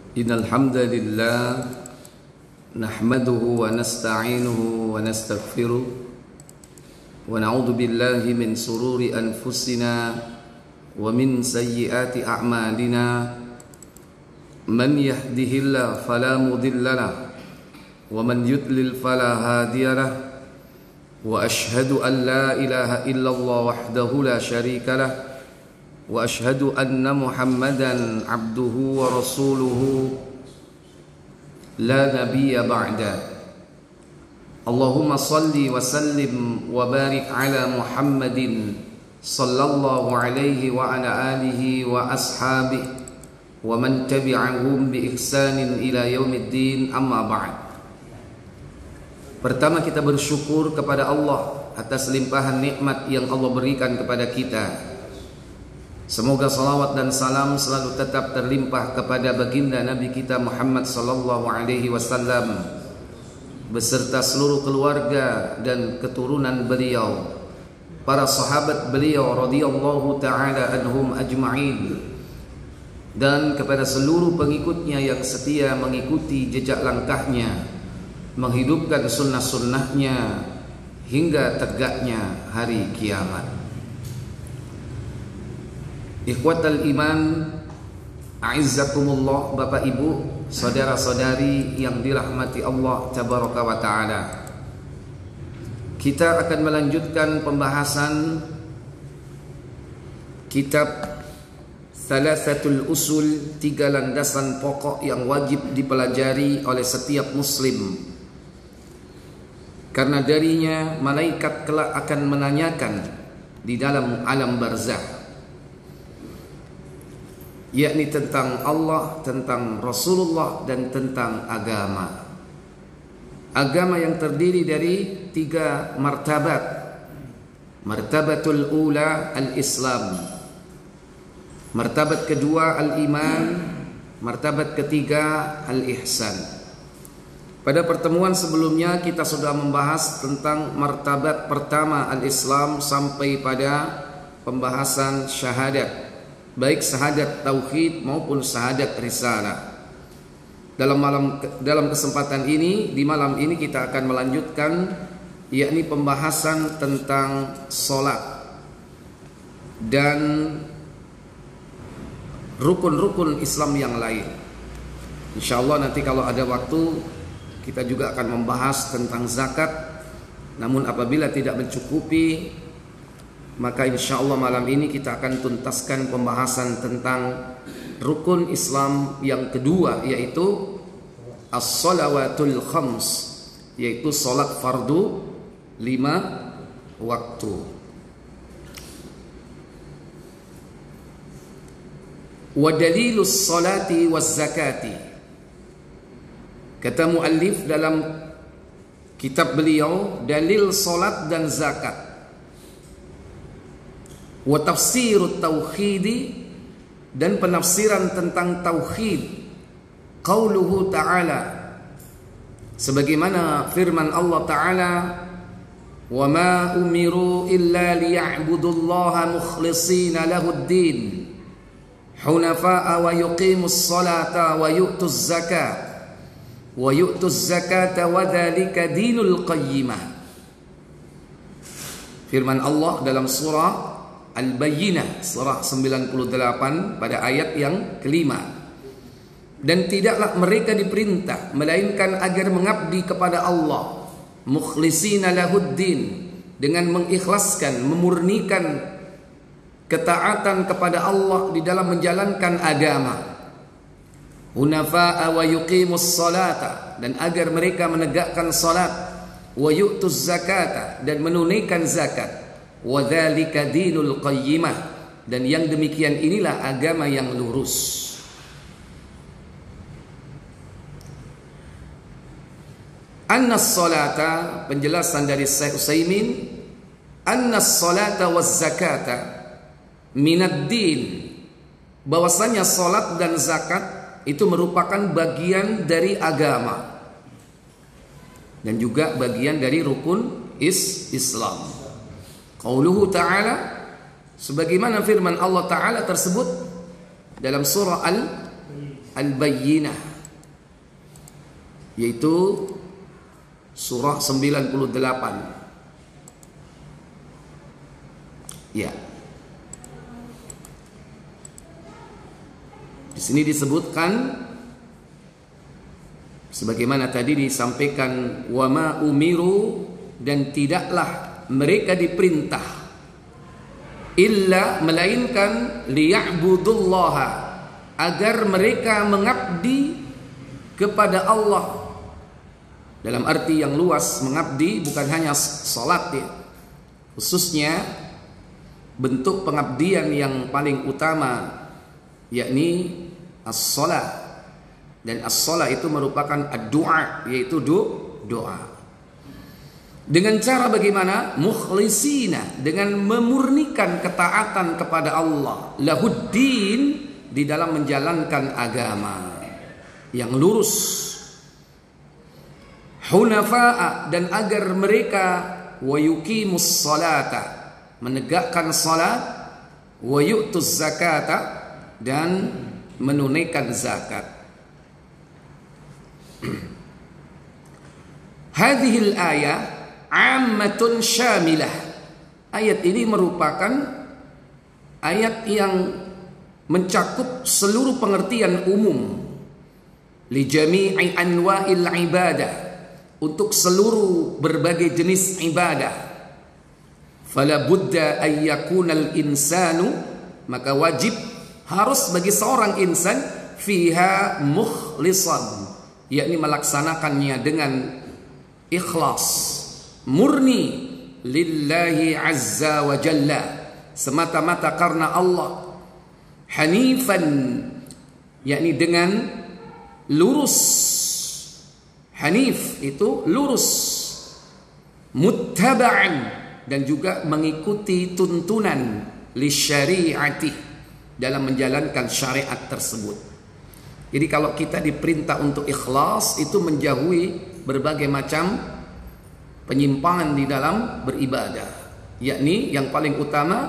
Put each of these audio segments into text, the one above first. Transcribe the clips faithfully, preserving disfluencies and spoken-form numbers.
Innal hamdalillah nahmaduhu wa nasta'inuhu wa nastaghfiruh wa na'udzu billahi min sururi anfusina wa min sayyiati a'malina man yahdihillahu fala mudilla lahu wa man yudlil fala hadiya lahu wa ashhadu an la ilaha illallah wahdahu la syarika lahu wa ashhadu anna Muhammadan abduhu wa rasuluhu la nabiyya ba'da. Allahumma salli wa sallim wa barik ala Muhammadin sallallahu alaihi wa ala alihi wa ashabihi wa man tabi'ahum bi ihsanin ila yaumiddin, amma ba'd. Pertama, kita bersyukur kepada Allah atas limpahan nikmat yang Allah berikan kepada kita. Semoga salawat dan salam selalu tetap terlimpah kepada baginda Nabi kita Muhammad sallallahu alaihi wasallam beserta seluruh keluarga dan keturunan beliau, para sahabat beliau radhiyallahu taala anhum ajma'in, dan kepada seluruh pengikutnya yang setia mengikuti jejak langkahnya, menghidupkan sunnah-sunnahnya hingga tegaknya hari kiamat. Ikhwatal iman, a'izzakumullah, Bapak Ibu, saudara-saudari yang dirahmati Allah tabaraka wa ta'ala. Kita akan melanjutkan pembahasan kitab Thalathatul Usul, tiga landasan pokok yang wajib dipelajari oleh setiap muslim, karena darinya malaikat kelak akan menanyakan di dalam alam barzakh, yakni tentang Allah, tentang Rasulullah, dan tentang agama. Agama yang terdiri dari tiga martabat. Martabatul ula al-Islam, martabat kedua al-iman, martabat ketiga al-ihsan. Pada pertemuan sebelumnya kita sudah membahas tentang martabat pertama al-Islam sampai pada pembahasan syahadat, baik syahadat tauhid maupun syahadat risalah. Dalam malam dalam kesempatan ini, di malam ini kita akan melanjutkan, yakni pembahasan tentang salat dan rukun-rukun Islam yang lain. Insyaallah nanti kalau ada waktu kita juga akan membahas tentang zakat. Namun apabila tidak mencukupi, maka insya Allah malam ini kita akan tuntaskan pembahasan tentang rukun Islam yang kedua, yaitu as-salawatul khams, yaitu salat fardu lima waktu. Wa dalilus salati waz zakati, kata muallif dalam kitab beliau, dalil salat dan zakat. Wa tafsirut tauhidi, dan penafsiran tentang tauhid. Qauluhu ta'ala, sebagaimana firman Allah ta'ala, wa ma umiru illa liya'budullaha mukhlishina lahuddin hunafa'a wa yuqimus salata wa yu'tuz zakata wa yu'tuz zakata wa dzalika dinul qayyimah. Firman Allah dalam surah Al-Bayyinah, surah sembilan puluh delapan pada ayat yang kelima. Dan tidaklah mereka diperintah melainkan agar mengabdi kepada Allah, mukhlishina lahuddin, dengan mengikhlaskan, memurnikan ketaatan kepada Allah di dalam menjalankan agama. Hunafa'a wa yuqimus salata, dan agar mereka menegakkan salat, wa yu'tuz zakata, dan menunaikan zakat. Wa dzalika dinul qayyimah, dan yang demikian inilah agama yang lurus. Annas salata, penjelasan dari Syekh Utsaimin, annas salata waz zakata minad din, bahwasanya salat dan zakat itu merupakan bagian dari agama dan juga bagian dari rukun is Islam. Qauluhu ta'ala, sebagaimana firman Allah Ta'ala tersebut dalam surah Al Al-Bayyinah, yaitu surah sembilan puluh delapan. Ya. Di sini disebutkan sebagaimana tadi disampaikan, wa ma umiru, dan tidaklah mereka diperintah illa, melainkan liya'budullaha, agar mereka mengabdi kepada Allah. Dalam arti yang luas, mengabdi bukan hanya salat ya, khususnya bentuk pengabdian yang paling utama yakni as-salat. Dan as-salat itu merupakan ad-du'a, yaitu do, doa. Dengan cara bagaimana? Mukhlisina, dengan memurnikan ketaatan kepada Allah, lahuddin, di dalam menjalankan agama yang lurus. Hunafa'a, dan agar mereka wa yuqimus salata, menegakkan salat, wa yu'tuz zakata, dan menunaikan zakat. Hadhil ayah ammatun syamilah. Ayat ini merupakan ayat yang mencakup seluruh pengertian umum li jami'i anwa'il ibadah, untuk seluruh berbagai jenis ibadah. Fala budda ay yakunal insanu, maka wajib, harus bagi seorang insan, fiha mukhlisan, yakni melaksanakannya dengan ikhlas, murni, lillahi azza wa jalla, semata-mata karena Allah. Hanifan, yakni dengan lurus. Hanif itu lurus. Muttaba'an, dan juga mengikuti tuntunan li syari'ati, dalam menjalankan syariat tersebut. Jadi kalau kita diperintah untuk ikhlas, itu menjauhi berbagai macam penyimpangan di dalam beribadah, yakni yang paling utama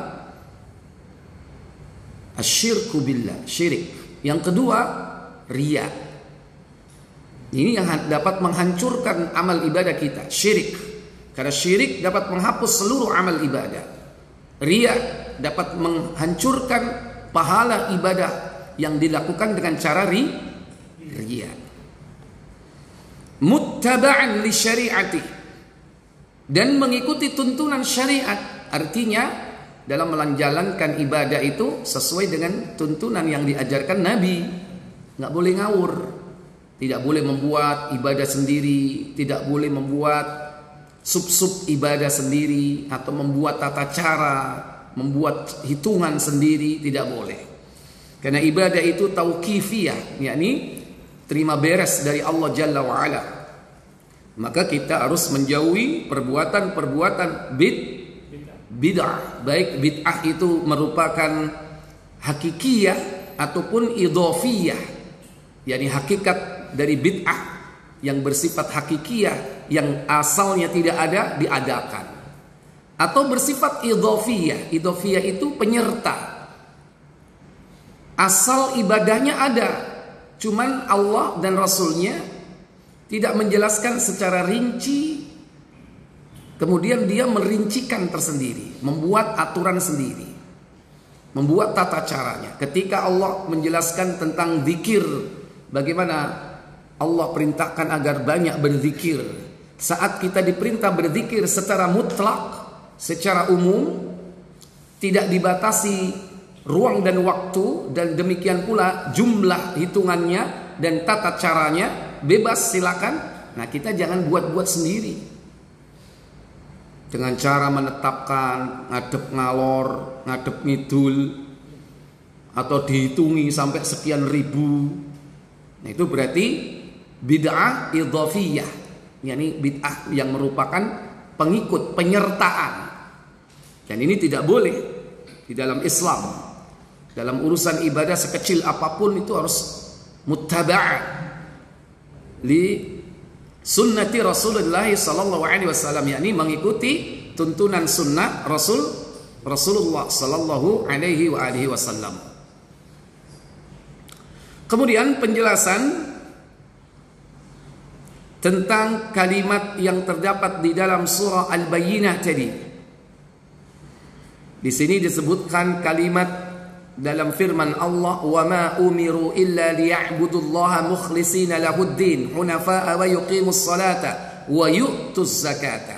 asyirku billah, syirik. Yang kedua, riya. Ini yang dapat menghancurkan amal ibadah kita, syirik. Karena syirik dapat menghapus seluruh amal ibadah. Riya dapat menghancurkan pahala ibadah yang dilakukan dengan cara ri, riya. Muttaba'an li syari'ati, dan mengikuti tuntunan syariat. Artinya dalam menjalankan ibadah itu sesuai dengan tuntunan yang diajarkan Nabi. Nggak boleh ngawur, tidak boleh membuat ibadah sendiri, tidak boleh membuat sub-sub ibadah sendiri, atau membuat tata cara, membuat hitungan sendiri, tidak boleh. Karena ibadah itu tauqifiyah, yakni terima beres dari Allah Jalla wa'ala. Maka kita harus menjauhi perbuatan-perbuatan bid bid'ah. Baik bid'ah itu merupakan hakikiyah ataupun idhofiyah, yakni hakikat dari bid'ah yang bersifat hakikiyah, yang asalnya tidak ada, diadakan. Atau bersifat idhofiyah. Idhofiyah itu penyerta. Asal ibadahnya ada, cuman Allah dan Rasulnya tidak menjelaskan secara rinci. Kemudian dia merincikan tersendiri, membuat aturan sendiri, membuat tata caranya. Ketika Allah menjelaskan tentang zikir, bagaimana Allah perintahkan agar banyak berzikir. Saat kita diperintah berzikir secara mutlak, secara umum, tidak dibatasi ruang dan waktu, dan demikian pula jumlah hitungannya dan tata caranya, bebas silakan. Nah, kita jangan buat-buat sendiri dengan cara menetapkan ngadep ngalor, ngadep ngidul, atau dihitungi sampai sekian ribu. Nah, itu berarti bid'ah idhofiyah, yakni bid'ah yang merupakan pengikut, penyertaan. Dan ini tidak boleh di dalam Islam. Dalam urusan ibadah sekecil apapun itu harus muttaba'ah li sunnati Rasulullah sallallahu alaihi wasallam, yakni mengikuti tuntunan sunnah Rasul Rasulullah sallallahu alaihi wa alihi wasallam. Kemudian penjelasan tentang kalimat yang terdapat di dalam surah Al-Bayyinah tadi. Di sini disebutkan kalimat dalam firman Allah, "Wa ma umiru illa liya'budullaha mukhlishina lahuddin, hunafa'a wa yuqimus salata wa yu'tuz zakata."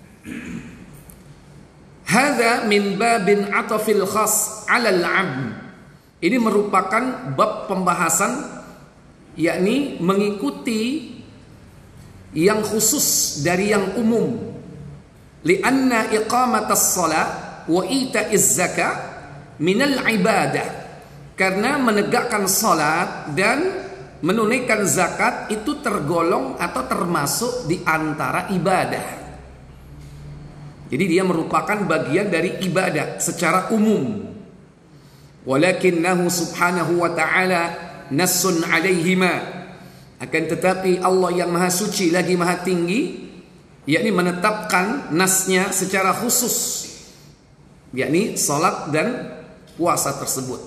Hadza min babin atafil khas 'ala al-'am. Ini merupakan bab pembahasan, yakni mengikuti yang khusus dari yang umum. Lianna iqamatas shalah wa ita'iz zakat minal ibadah. Karena menegakkan salat dan menunaikan zakat itu tergolong atau termasuk di antara ibadah. Jadi dia merupakan bagian dari ibadah secara umum. Walakinnahu subhanahu wa ta'ala nassun alaihima. Akan tetapi Allah yang maha suci lagi maha tinggi, yakni menetapkan nasnya secara khusus, yakni salat dan puasa tersebut.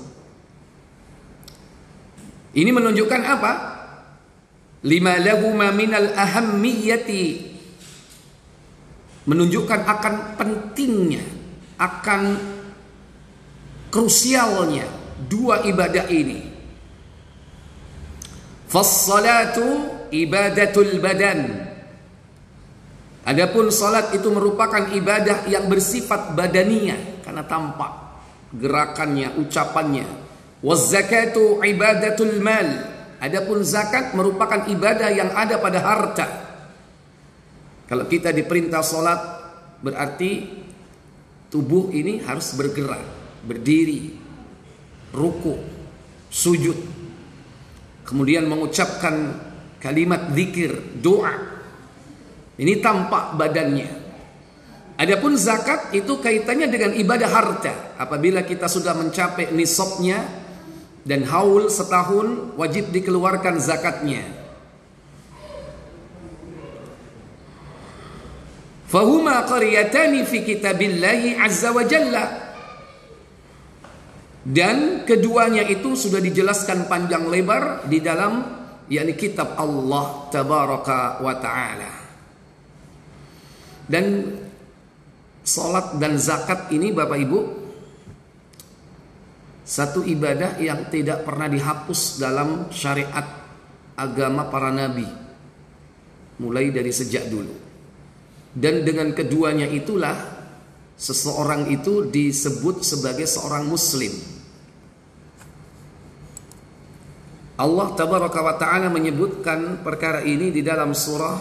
Ini menunjukkan apa? Lima lahuma minal ahammiyati, menunjukkan akan pentingnya, akan krusialnya dua ibadah ini. Fas-salatu ibadatul badan. Adapun salat itu merupakan ibadah yang bersifat badaniyah karena tampak gerakannya, ucapannya. Waz-zakatu ibadatul mal. Adapun zakat merupakan ibadah yang ada pada harta. Kalau kita diperintah salat berarti tubuh ini harus bergerak, berdiri, ruku, sujud, kemudian mengucapkan kalimat zikir, doa. Ini tampak badannya. Adapun zakat itu kaitannya dengan ibadah harta. Apabila kita sudah mencapai nisabnya dan haul setahun, wajib dikeluarkan zakatnya. Fahuma qaryatani fi kitabillahi azza wa jalla. Dan keduanya itu sudah dijelaskan panjang lebar di dalam yakni kitab Allah tabaraka wa ta'ala. Dan salat dan zakat ini Bapak Ibu, satu ibadah yang tidak pernah dihapus dalam syariat agama para nabi mulai dari sejak dulu. Dan dengan keduanya itulah seseorang itu disebut sebagai seorang muslim. Allah tabaraka wa ta'ala menyebutkan perkara ini di dalam surah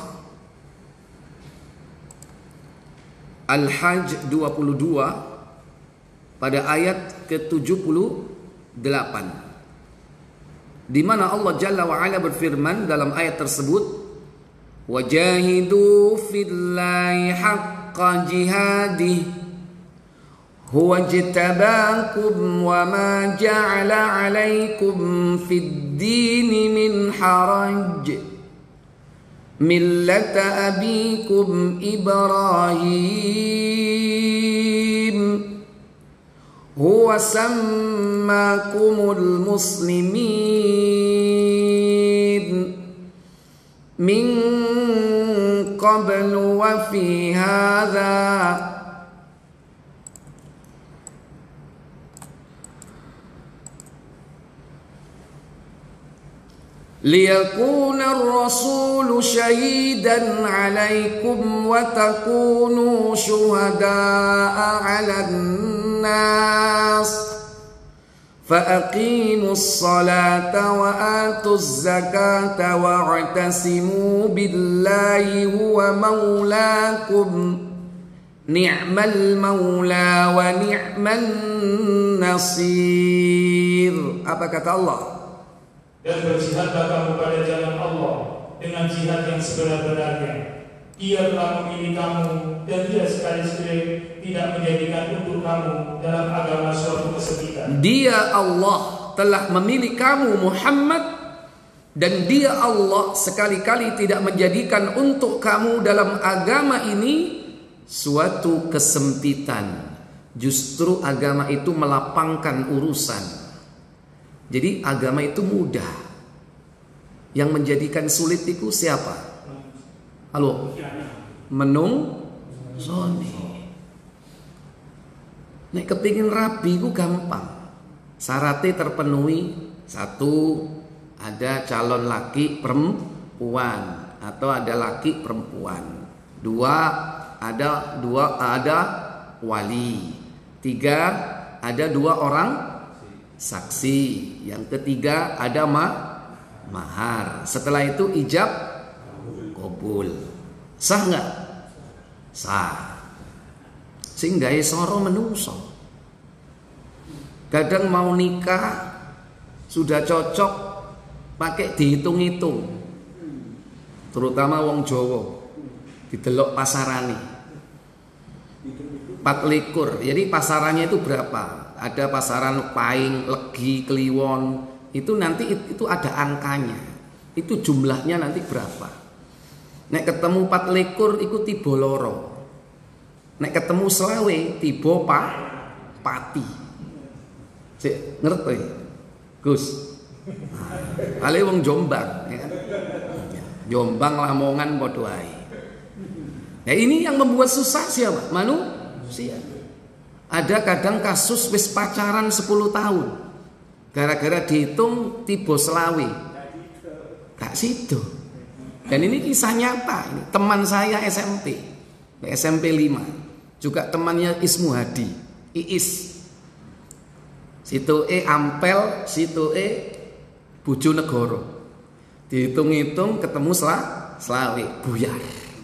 Al-Hajj dua puluh dua pada ayat ke tujuh puluh delapan, di mana Allah Jalla wa Ala berfirman dalam ayat tersebut, "Wajahidu fillahi haqqa jihadih huwa jtabakum wa ma ja'ala 'alaikum fid dini min haraj millata abikum Ibrahim huwa sammakumul muslimin min qablu wa fi hadha liyakuna ar-rasulu shahidan 'alaikum wa takunu syuhada'a 'alan nas faaqimus salata wa atuz zakata wa'tasimu billahi huwa maulakum ni'mal maula wa ni'man nasir." Apa kata Allah? Dan berjihadlah kamu pada jalan Allah dengan jihad yang sebenar-benarnya. Dia telah memilih kamu dan dia sekali-sekali tidak menjadikan untuk kamu dalam agama suatu kesempitan. Dia Allah telah memilih kamu Muhammad, dan dia Allah sekali-kali tidak menjadikan untuk kamu dalam agama ini suatu kesempitan. Justru agama itu melapangkan urusan. Jadi agama itu mudah. Yang menjadikan sulit itu siapa? Halo? Menung soni. Nek kepingin rabi itu gampang. Syaratnya terpenuhi. Satu, ada calon laki perempuan atau ada laki perempuan. Dua, ada dua ada wali. Tiga, ada dua orang saksi. Yang ketiga ada ma mahar. Setelah itu ijab kabul. Sah nggak? Sah. Sehingga soro menungso. Kadang mau nikah sudah cocok pakai dihitung-hitung. Terutama wong Jawa didelok pasarane. Empat likur. Jadi pasarannya itu berapa? Ada pasaran Paing, Legi, Kliwon. Itu nanti itu ada angkanya. Itu jumlahnya nanti berapa? Nek ketemu empat likur iku tiba loro. Nek ketemu selawe tiba pa pati. Cek ngerti? Gus. Ale wong Jombang, ya kan? Jombang, Lamongan padha ae. Nah, ini yang membuat susah siapa? Manusia. Ada kadang kasus wis pacaran sepuluh tahun. Gara-gara dihitung tiba selawe. Gak sido. Dan ini kisah nyata. Ini teman saya S M P, S M P lima, juga temannya Ismu Hadi, Iis. Situ E Ampel, situ E Bojonegoro. Dihitung-hitung ketemu selah selawe, buyar.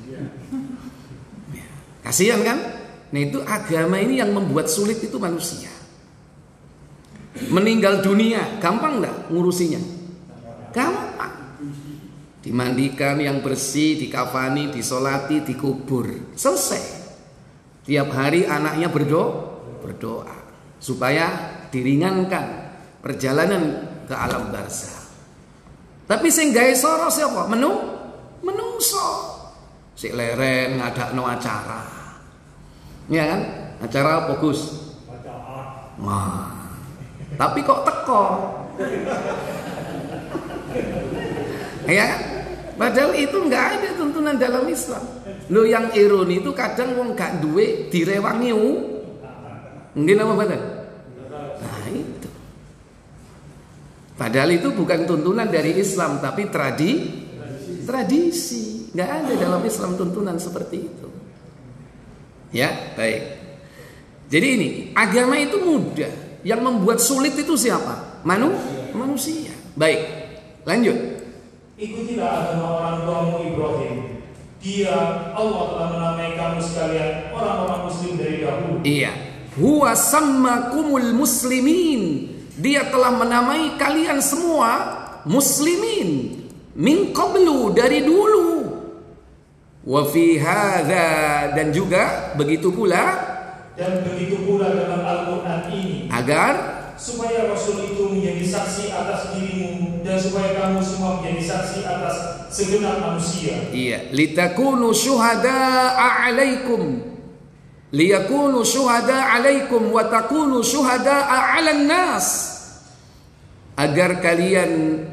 Kasihan kan? Nah itu agama ini yang membuat sulit itu manusia. Meninggal dunia, gampang enggak ngurusinya? Gampang. Dimandikan yang bersih, dikafani, disolati, dikubur. Selesai. Tiap hari anaknya berdoa, berdoa supaya diringankan perjalanan ke alam barzah. Tapi sing gawe soro siapa? Menu menungso. Sik leren ngadakno acara. Ya kan? Acara apa, Gus? Wah. Tapi kok teko? Ya kan? Padahal itu enggak ada tuntunan dalam Islam. Lo yang ironi itu kadang wong gak duwe direwangi u. Nggih napa mboten? Nah itu. Padahal itu bukan tuntunan dari Islam tapi tradi tradisi. Enggak ada dalam Islam tuntunan seperti itu. Ya, baik. Jadi ini agama itu mudah. Yang membuat sulit itu siapa? Manu manusia. Baik. Lanjut. Ikutilah agama orang tuamu Ibrahim. Dia, Allah telah menamai kamu sekalian orang-orang muslim dari dahulu. Iya. Huwa sammakumul muslimin. Dia telah menamai kalian semua muslimin min qablu, dari dulu. Wa fi hadza, dan juga begitu pula, dan begitu pula dalam Al-Qur'an ini, agar supaya Rasul itu menjadi saksi atas dirimu dan supaya kamu semua menjadi saksi atas segenap manusia. Iya, litakunu syuhada'a 'alaikum. Liyakunu syuhada'a 'alaikum wa takunu syuhada'a 'alan nas. Agar kalian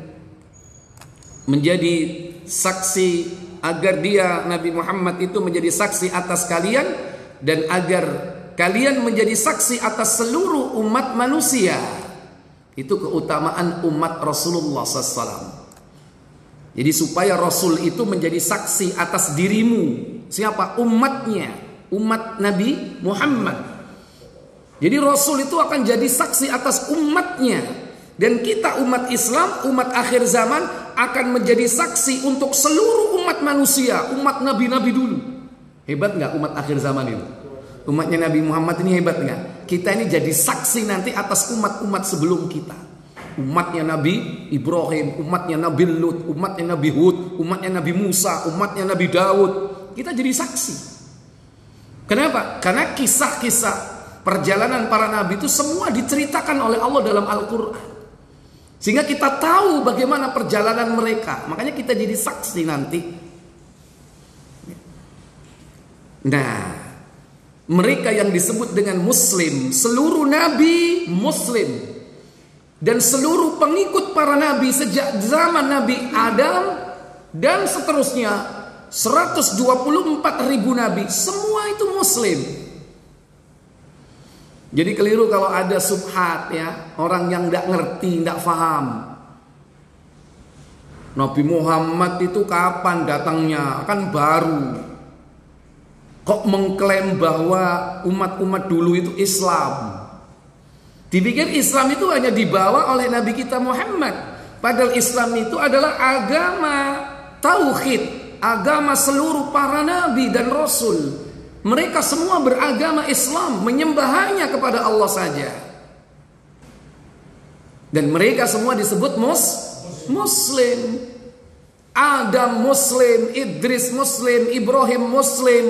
menjadi saksi, agar dia Nabi Muhammad itu menjadi saksi atas kalian, dan agar kalian menjadi saksi atas seluruh umat manusia. Itu keutamaan umat Rasulullah sallallahu alaihi wasallam. Jadi supaya Rasul itu menjadi saksi atas dirimu. Siapa? Umatnya, umat Nabi Muhammad. Jadi Rasul itu akan jadi saksi atas umatnya. Dan kita umat Islam, umat akhir zaman akan menjadi saksi untuk seluruh umat manusia, umat nabi-nabi dulu. Hebat nggak umat akhir zaman itu? Umatnya Nabi Muhammad ini hebat nggak? Kita ini jadi saksi nanti atas umat-umat sebelum kita. Umatnya Nabi Ibrahim, umatnya Nabi Lut, umatnya Nabi Hud, umatnya Nabi Musa, umatnya Nabi Daud. Kita jadi saksi. Kenapa? Karena kisah-kisah perjalanan para nabi itu semua diceritakan oleh Allah dalam Al-Quran. Sehingga kita tahu bagaimana perjalanan mereka. Makanya kita jadi saksi nanti. Nah, mereka yang disebut dengan muslim, seluruh nabi muslim. Dan seluruh pengikut para nabi sejak zaman Nabi Adam dan seterusnya, seratus dua puluh empat ribu nabi, semua itu muslim. Jadi keliru kalau ada subhat ya, orang yang tidak ngerti, tidak faham. Nabi Muhammad itu kapan datangnya? Kan baru. Kok mengklaim bahwa umat-umat dulu itu Islam? Dipikir Islam itu hanya dibawa oleh Nabi kita Muhammad. Padahal Islam itu adalah agama tauhid, agama seluruh para nabi dan rasul. Mereka semua beragama Islam, menyembah hanya kepada Allah saja. Dan mereka semua disebut mus, muslim. Adam muslim, Idris muslim, Ibrahim muslim.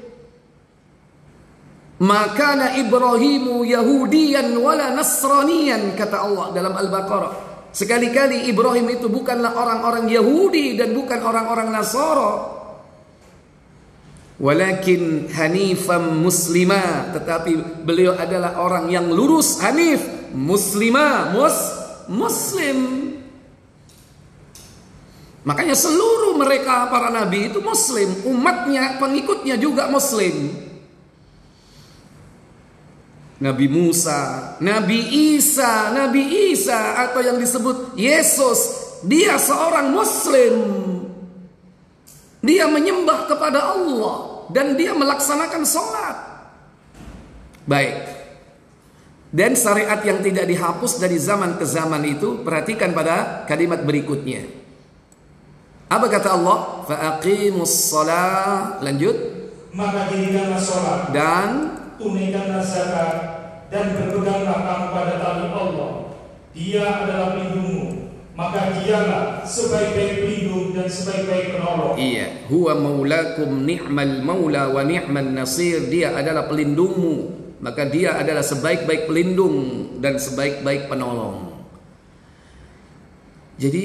Makana Ibrahimu Yahudiyan wala Nasraniyan, kata Allah dalam Al-Baqarah. Sekali-kali Ibrahim itu bukanlah orang-orang Yahudi dan bukan orang-orang Nasara, walakin hanifan muslima, tetapi beliau adalah orang yang lurus, hanif, muslima, mus, muslim. Makanya seluruh mereka para nabi itu muslim, umatnya, pengikutnya juga muslim. Nabi Musa, Nabi Isa, Nabi Isa atau yang disebut Yesus, dia seorang muslim. Dia menyembah kepada Allah dan dia melaksanakan sholat. Baik. Dan syariat yang tidak dihapus dari zaman ke zaman itu, perhatikan pada kalimat berikutnya. Apa kata Allah? Fa'aqimus shalah. Lanjut. Maka dirikanlah sholat dan tunaikanlah zakat dan berpeganglah kamu pada tali Allah. Dia adalah pelindungmu, maka dialah sebaik-baik pelindung dan sebaik-baik penolong. Iya, huwa maulakum ni'mal maula wa ni'man nasir. Dia adalah pelindungmu, maka dia adalah sebaik-baik pelindung dan sebaik-baik penolong. Jadi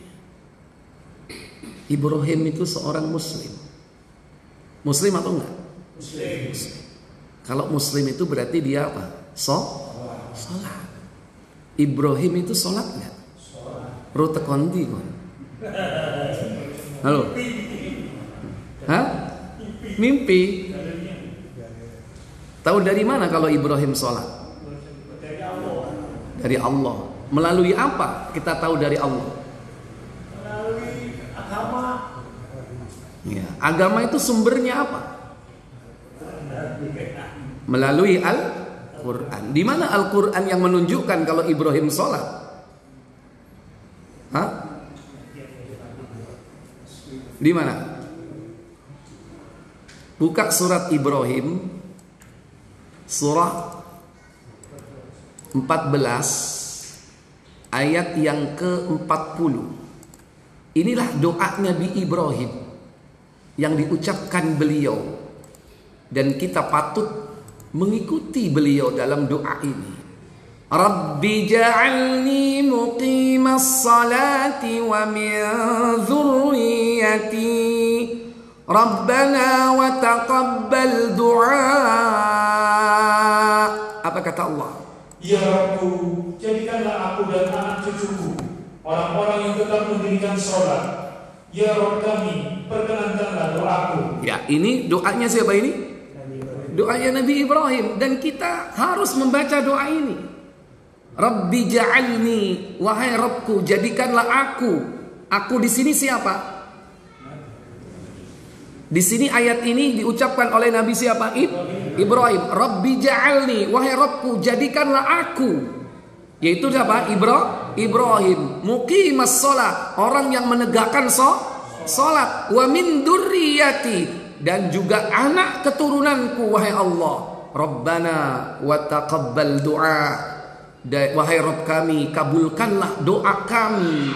Ibrahim itu seorang muslim. Muslim atau enggak? Muslim. Muslim. Kalau muslim itu berarti dia apa? So, sholat. Ibrahim itu sholat nggak? Rute kondi kon. Halo? Hah? Mimpi. Tahu dari mana kalau Ibrahim sholat? Dari Allah. Melalui apa kita tahu dari Allah? Melalui agama. Ya, agama itu sumbernya apa? Melalui Al-Quran. Di mana Al-Quran yang menunjukkan kalau Ibrahim sholat? Hah? Di mana? Buka surat Ibrahim, surah empat belas, ayat yang ke empat puluh. Inilah doa Nabi Ibrahim yang diucapkan beliau, dan kita patut mengikuti beliau dalam doa ini. Rabbi ja'alni muqimas salati wa min dzurriyyati Rabbana wa taqabbal du'a. Apa kata Allah? Ya Rabbu, jadikanlah aku dan anak cucuku orang-orang yang tetap mendirikan sholat. Ya Rabb kami, perkenankanlah doaku. Ya, ini doanya siapa ini? Doanya Nabi Ibrahim, dan kita harus membaca doa ini. Rabbi ja'alni, wahai Rabbku, jadikanlah aku. Aku di sini siapa? Di sini ayat ini diucapkan oleh Nabi siapa? Ibrahim. Rabbi ja'alni, wahai Rabbku, jadikanlah aku. Yaitu siapa? Ibra, Ibrahim. Muqimas shalah, orang yang menegakkan salat. Wa min dzurriyyati, dan juga anak keturunanku, wahai Allah. Rabbana wa taqabbal du'a, wahai Rabb kami, kabulkanlah doa kami.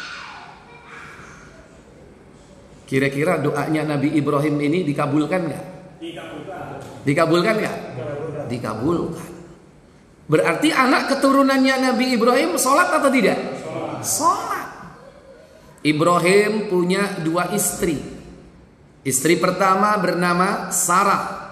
Kira-kira doanya Nabi Ibrahim ini dikabulkan nggak? Dikabulkan. Dikabulkan nggak? Dikabulkan. Berarti anak keturunannya Nabi Ibrahim sholat atau tidak? Sholat. Ibrahim punya dua istri. Istri pertama bernama Sarah.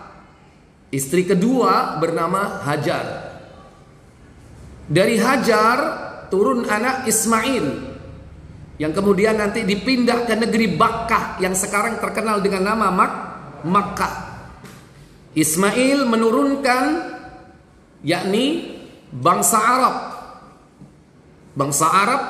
Istri kedua bernama Hajar. Dari Hajar turun anak Ismail, yang kemudian nanti dipindah ke negeri Bakkah yang sekarang terkenal dengan nama Mak Makkah. Ismail menurunkan yakni bangsa Arab, bangsa Arab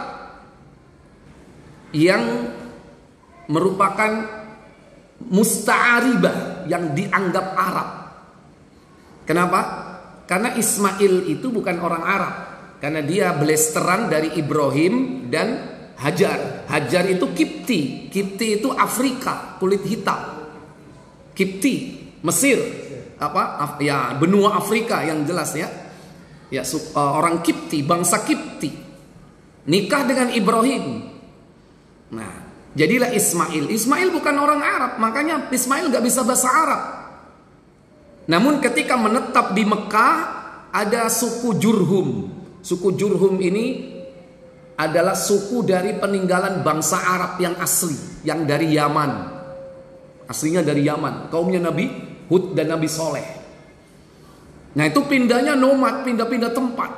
yang merupakan musta'aribah, yang dianggap Arab. Kenapa? Karena Ismail itu bukan orang Arab, karena dia belesteran dari Ibrahim dan Hajar. Hajar itu Kipti. Kipti itu Afrika, kulit hitam. Kipti, Mesir, apa? Ya, benua Afrika yang jelas ya. Ya, orang Kipti, bangsa Kipti. Nikah dengan Ibrahim. Nah, jadilah Ismail. Ismail bukan orang Arab, makanya Ismail gak bisa bahasa Arab. Namun ketika menetap di Mekah, ada suku Jurhum. Suku Jurhum ini adalah suku dari peninggalan bangsa Arab yang asli, yang dari Yaman. Aslinya dari Yaman, kaumnya Nabi Hud dan Nabi Soleh. Nah, itu pindahnya nomad, pindah-pindah tempat.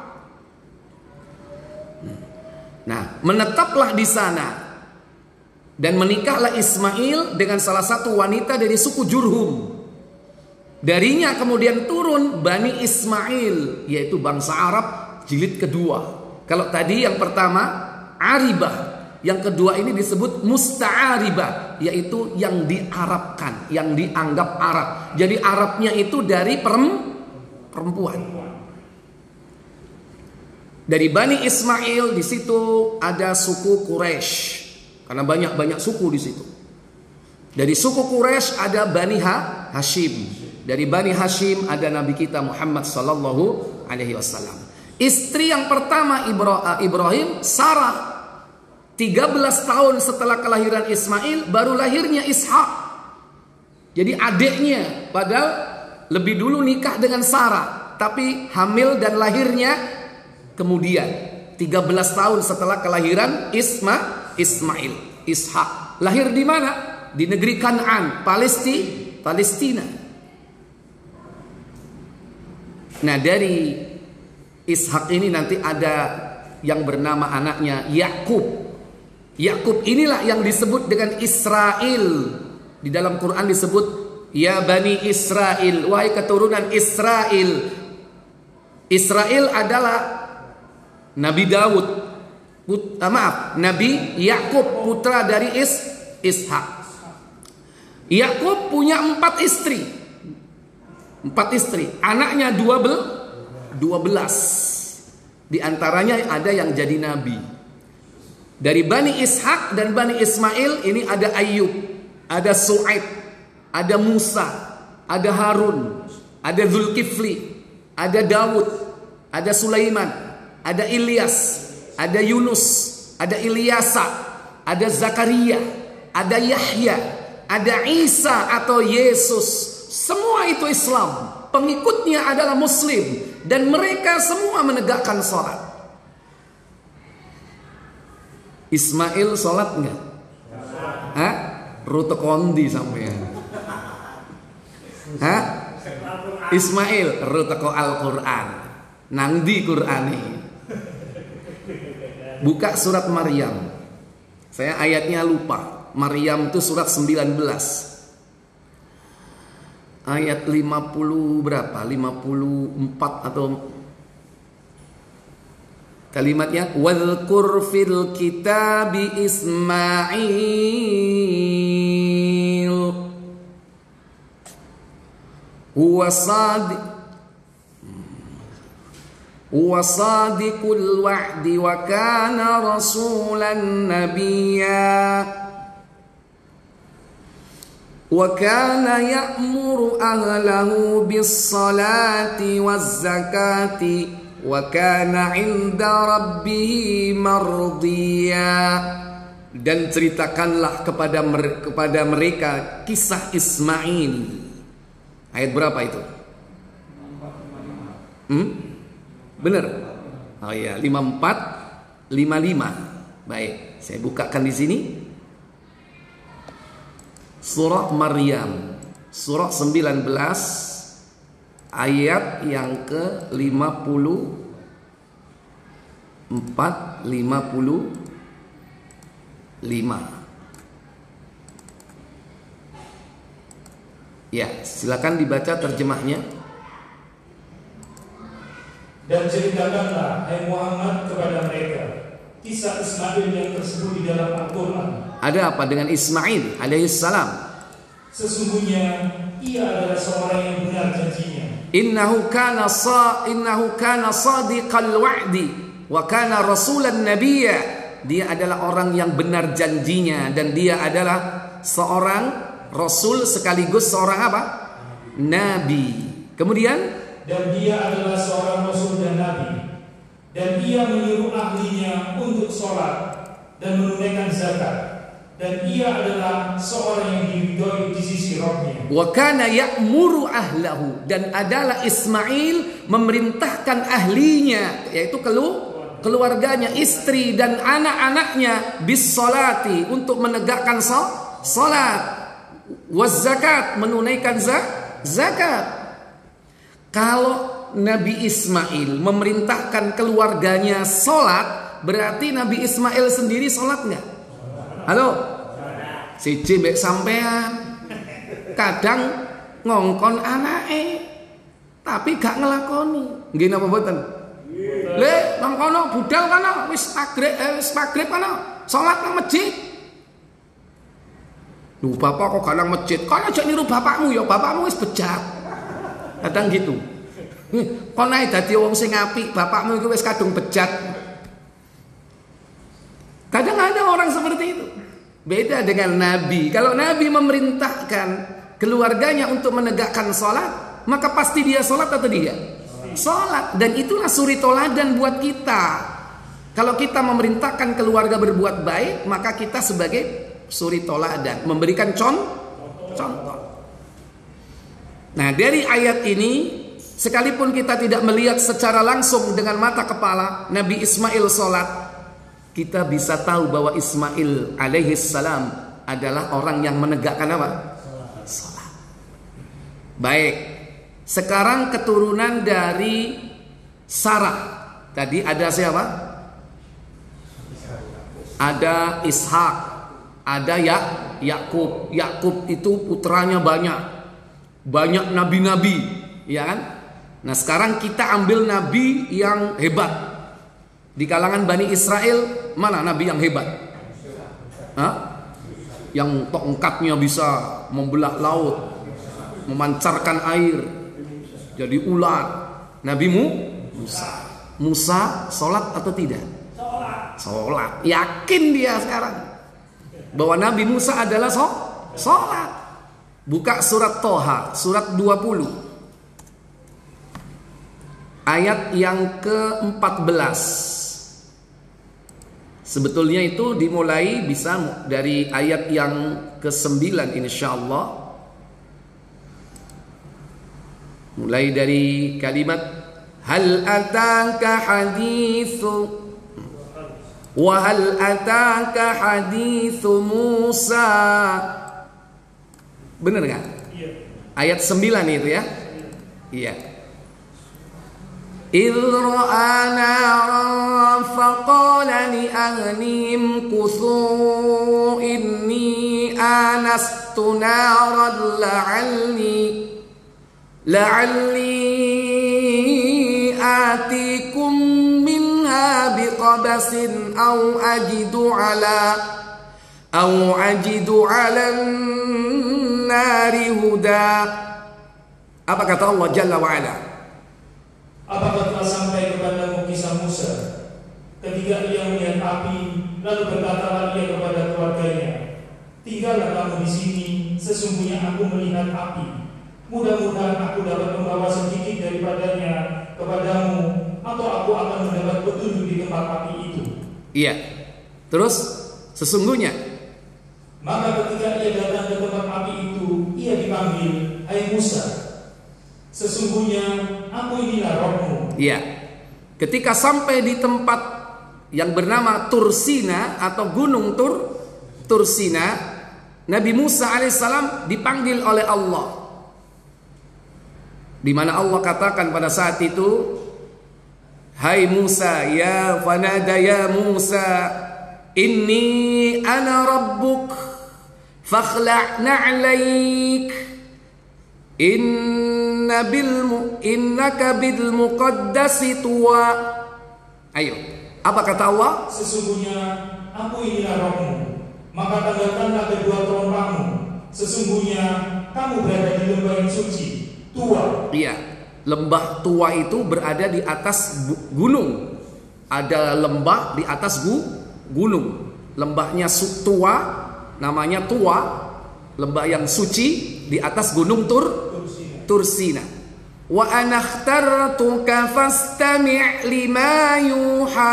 Nah, menetaplah di sana dan menikahlah Ismail dengan salah satu wanita dari suku Jurhum. Darinya kemudian turun Bani Ismail, yaitu bangsa Arab jilid kedua. Kalau tadi yang pertama Aribah, yang kedua ini disebut Musta'aribah, yaitu yang diarabkan, yang dianggap Arab. Jadi Arabnya itu dari perempuan. Dari Bani Ismail di situ ada suku Quraisy, karena banyak-banyak suku di situ. Dari suku Quraisy ada Bani ha, Hashim. Dari Bani Hashim ada Nabi kita Muhammad sallallahu alaihi wasallam. Istri yang pertama Ibrahim, Sarah. tiga belas tahun setelah kelahiran Ismail baru lahirnya Ishak. Jadi adiknya, padahal lebih dulu nikah dengan Sarah, tapi hamil dan lahirnya kemudian tiga belas tahun setelah kelahiran Isma Ismail, Ishak. Lahir di mana? Di negeri Kan'an, Palestina, Palestina. Nah, dari Ishak ini nanti ada yang bernama anaknya Yakub. Yakub inilah yang disebut dengan Israel. Di dalam Quran disebut ya Bani Israel, wahai keturunan Israel. Israel adalah Nabi Daud, Put, ah, maaf, Nabi Yakub, putra dari Is, Ishak. Yakub punya empat istri, empat istri. Anaknya dua belas. dua belas. Di antaranya ada yang jadi nabi. Dari Bani Ishak dan Bani Ismail ini ada Ayub, ada Su'aib, ada Musa, ada Harun, ada Zulkifli, ada Daud, ada Sulaiman, ada Ilyas, ada Yunus, ada Ilyasa, ada Zakaria, ada Yahya, ada Isa atau Yesus. Semua itu Islam. Pengikutnya adalah Muslim dan mereka semua menegakkan sholat. Ismail sholat enggak? Hah? Rute kondi sampai. Hah? Ismail rute ko Al-Quran. Nangdi Qurani. Buka surat Maryam. Saya ayatnya lupa. Maryam itu surat sembilan belas. Ayat lima puluh berapa? lima puluh empat atau kalimatnya wadhkur fil kitabi Ismail huwa sadiq huwa sadiqul wa'di wa kana rasulan nabiyya wa kana ya'muru ahlahu bis salati waz zakati wa kana 'inda rabbih mardiya. Dan ceritakanlah kepada kepada mereka kisah Ismail. Ayat berapa itu? Hmm? Benar? Oh iya, lima puluh empat, lima puluh lima. Baik, saya bukakan di sini. Surah Maryam, surah sembilan belas, ayat yang ke lima puluh empat lima puluh lima. Ya, silakan dibaca terjemahnya. Dan ceritakanlah, hai Muhammad, kepada mereka kisah Ismail yang tersebut di dalam Al-Quran. Ada apa dengan Ismail alaihissalam? Sesungguhnya ia adalah seorang yang benar janjinya. Innahu kana sa innahu kana sadiqal wa'di wa kana rasulan nabiyya. Dia adalah orang yang benar janjinya dan dia adalah seorang rasul sekaligus seorang apa? Nabi. Kemudian, dan dia adalah seorang rasul dan nabi, dan ia menyuruh ahlinya untuk sholat dan menunaikan zakat, dan ia adalah seorang yang diridhoi di sisi Rabb-nya. Wa kana ya'muru ahlahu, dan adalah Ismail memerintahkan ahlinya, yaitu kelu keluarganya, istri dan anak-anaknya, bis salati, untuk menegakkan salat, waz zakat, menunaikan zakat. Kalau Nabi Ismail memerintahkan keluarganya sholat, berarti Nabi Ismail sendiri sholat nggak? Halo, si cibek sampean kadang ngongkon anake, tapi gak ngelakoni. Gini apa boten? Le, ngongkono budal kana wis maghrib, eh, wis maghrib kana sholat nang masjid. Lu bapak kok gak nang masjid? Kan aja niru bapakmu ya, bapakmu wis bejat. Kadang gitu. Kok naik dadi wong sing apik, bapakmu iku wis kadung bejat. Kadang ada orang seperti itu. Beda dengan Nabi. Kalau Nabi memerintahkan keluarganya untuk menegakkan sholat, maka pasti dia sholat atau tidak? Sholat. Dan itulah suri toladan buat kita. Kalau kita memerintahkan keluarga berbuat baik, maka kita sebagai suri toladan, memberikan contoh. Nah, dari ayat ini, sekalipun kita tidak melihat secara langsung dengan mata kepala Nabi Ismail sholat, kita bisa tahu bahwa Ismail alaihissalam adalah orang yang menegakkan apa? Sholat. Baik, sekarang keturunan dari Sarah. Tadi ada siapa? Ada Ishak, ada ya Yakub. Yakub itu putranya banyak. Banyak nabi-nabi, ya kan? Nah, sekarang kita ambil nabi yang hebat. Di kalangan Bani Israel, mana nabi yang hebat? Hah? Yang tongkatnya bisa membelah laut, memancarkan air, jadi ular. Nabi Musa. Musa sholat atau tidak? Sholat. Yakin dia sekarang bahwa Nabi Musa adalah sholat. Buka surat Toha, surat dua puluh, ayat yang ke empat belas. Sebetulnya itu dimulai bisa dari ayat yang ke sembilan insyaallah. Mulai dari kalimat hal ataka hadithu wa hal ataka hadithu Musa. Benar kan? Iya. Ayat sembilan itu ya? Iya. إذ رأى نارا فقال لأهلهم كثوا إني آنست نارا لعلي لعلي آتيكم منها بقبس أو أجد على أو أجد على النار هدى. Apa kata Allah Jalla wa'ala? Apakah telah sampai kepadamu kisah Musa ketika ia melihat api, lalu berkatalah ia kepada keluarganya, tinggallah kamu di sini, sesungguhnya aku melihat api. Mudah-mudahan aku dapat membawa sedikit daripadanya kepadamu, atau aku akan mendapat petunjuk di tempat api itu. Iya. Terus sesungguhnya, maka ketika ia datang ke tempat api itu, ia dipanggil, hai Musa, sesungguhnya aku inilah Rabb-mu. Iya. Ketika sampai di tempat yang bernama Tursina atau Gunung Tur Tursina, Nabi Musa alaihissalam dipanggil oleh Allah. Di mana Allah katakan pada saat itu, Hai Musa, ya fanada ya Musa, inni ana rabbuk fakhla' na'laik inna bil innaka bil muqaddasi tuwa. Ayo, apa kata Allah? Sesungguhnya aku inilah Rabbmu, maka tanggalkanlah kedua terompahmu. Sesungguhnya kamu berada di lembah yang suci, tua. Iya. Lembah Tua itu berada di atas gunung. Ada lembah di atas gu, gunung. Lembahnya Tua, namanya Tua, lembah yang suci di atas gunung Tur, Tursina. Wa ana ikhtartuka fastami' lima yuha.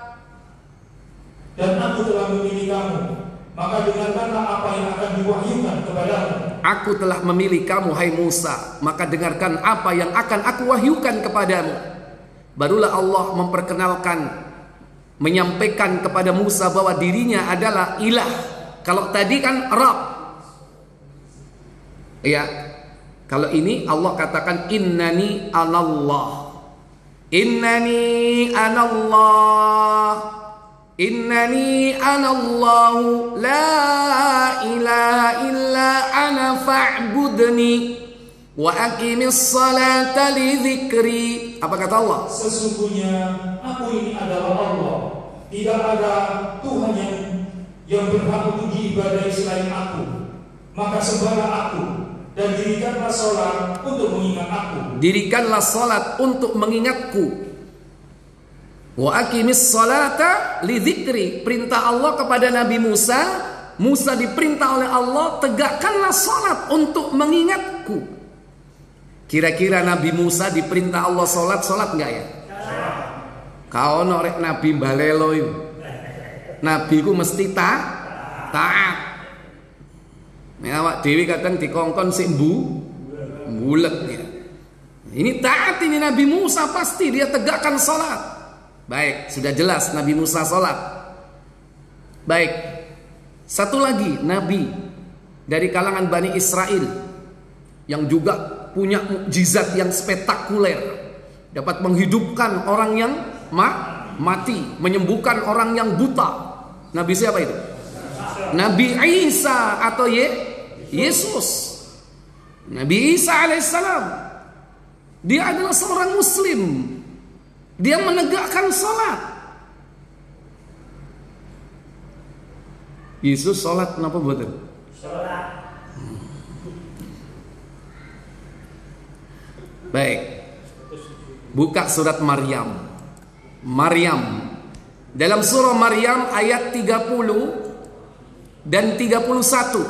Dan aku telah memilih kamu, maka dengarkanlah apa yang akan diwahyukan kepadamu. Aku telah memilih kamu, hai Musa, maka dengarkan apa yang akan aku wahyukan kepadamu. Barulah Allah memperkenalkan, menyampaikan kepada Musa bahwa dirinya adalah ilah. Kalau tadi kan Rabb. Ya. Kalau ini Allah katakan innani anallah. Innani anallah. Innani anallahu la ilaha illa ana fa'budni wa aqimis salata li dzikri. Apa kata Allah? Sesungguhnya aku ini adalah Allah. Tidak ada Tuhan yang yang berhak untuk diibadahi selain aku. Maka sembahlah aku dan dirikanlah salat untuk mengingat aku. Dirikanlah salat untuk mengingatku. Wa aqimis salata li dzikri. Perintah Allah kepada Nabi Musa. Musa diperintah oleh Allah, tegakkanlah salat untuk mengingatku. Kira-kira Nabi Musa diperintah Allah salat, salat enggak ya? Kau norek Nabi balelo itu. Nabi ku mesti ta taat. Nek awak dhewe kadang dikongkon sik mbu bulet ya. Ini taat ini Nabi Musa, pasti dia tegakkan salat. Baik, sudah jelas Nabi Musa sholat. Baik, satu lagi Nabi dari kalangan Bani Israel yang juga punya mukjizat yang spektakuler, dapat menghidupkan orang yang ma mati, menyembuhkan orang yang buta. Nabi siapa itu? Nabi Isa atau Ye Yesus. Nabi Isa alaihissalam. Dia adalah seorang Muslim. Dia menegakkan salat. Yesus salat kenapa buatan? Salat. Baik. Buka surat Maryam. Maryam. Dalam surah Maryam ayat tiga puluh dan tiga puluh satu.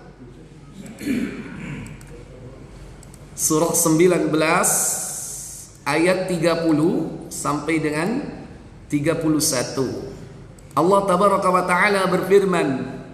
Surah sembilan belas ayat tiga puluh sampai dengan tiga puluh satu. Allah tabaraka wa taala berfirman,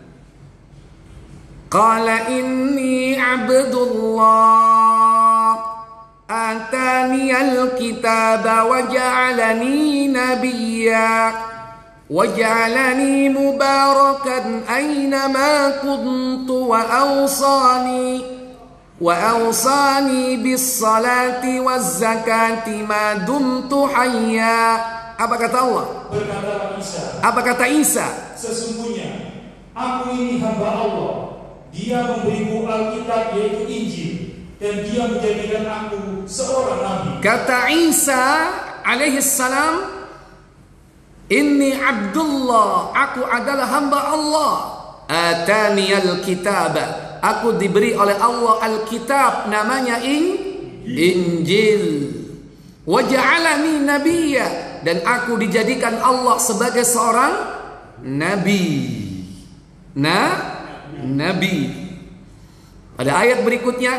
Qala inni abdullah atani al-kitaba wa ja'alani nabiyya wa ja'alani mubarakan aynama kuntu wa awsani wa awsani bis salati waz zakati ma dumtu hayya. Apa kata Allah? Berkata Isa. Apa kata Isa? Sesungguhnya aku ini hamba Allah. Dia memberiku Alkitab yaitu Injil, dan dia menjadikan aku seorang nabi. Kata Isa alaihi salam, inni Abdullah, aku adalah hamba Allah. Atani al-kitaba, aku diberi oleh Allah Alkitab, namanya in, Injil. Wa ja'alani nabiyya, dan aku dijadikan Allah sebagai seorang nabi. Nah, nabi. Pada ayat berikutnya,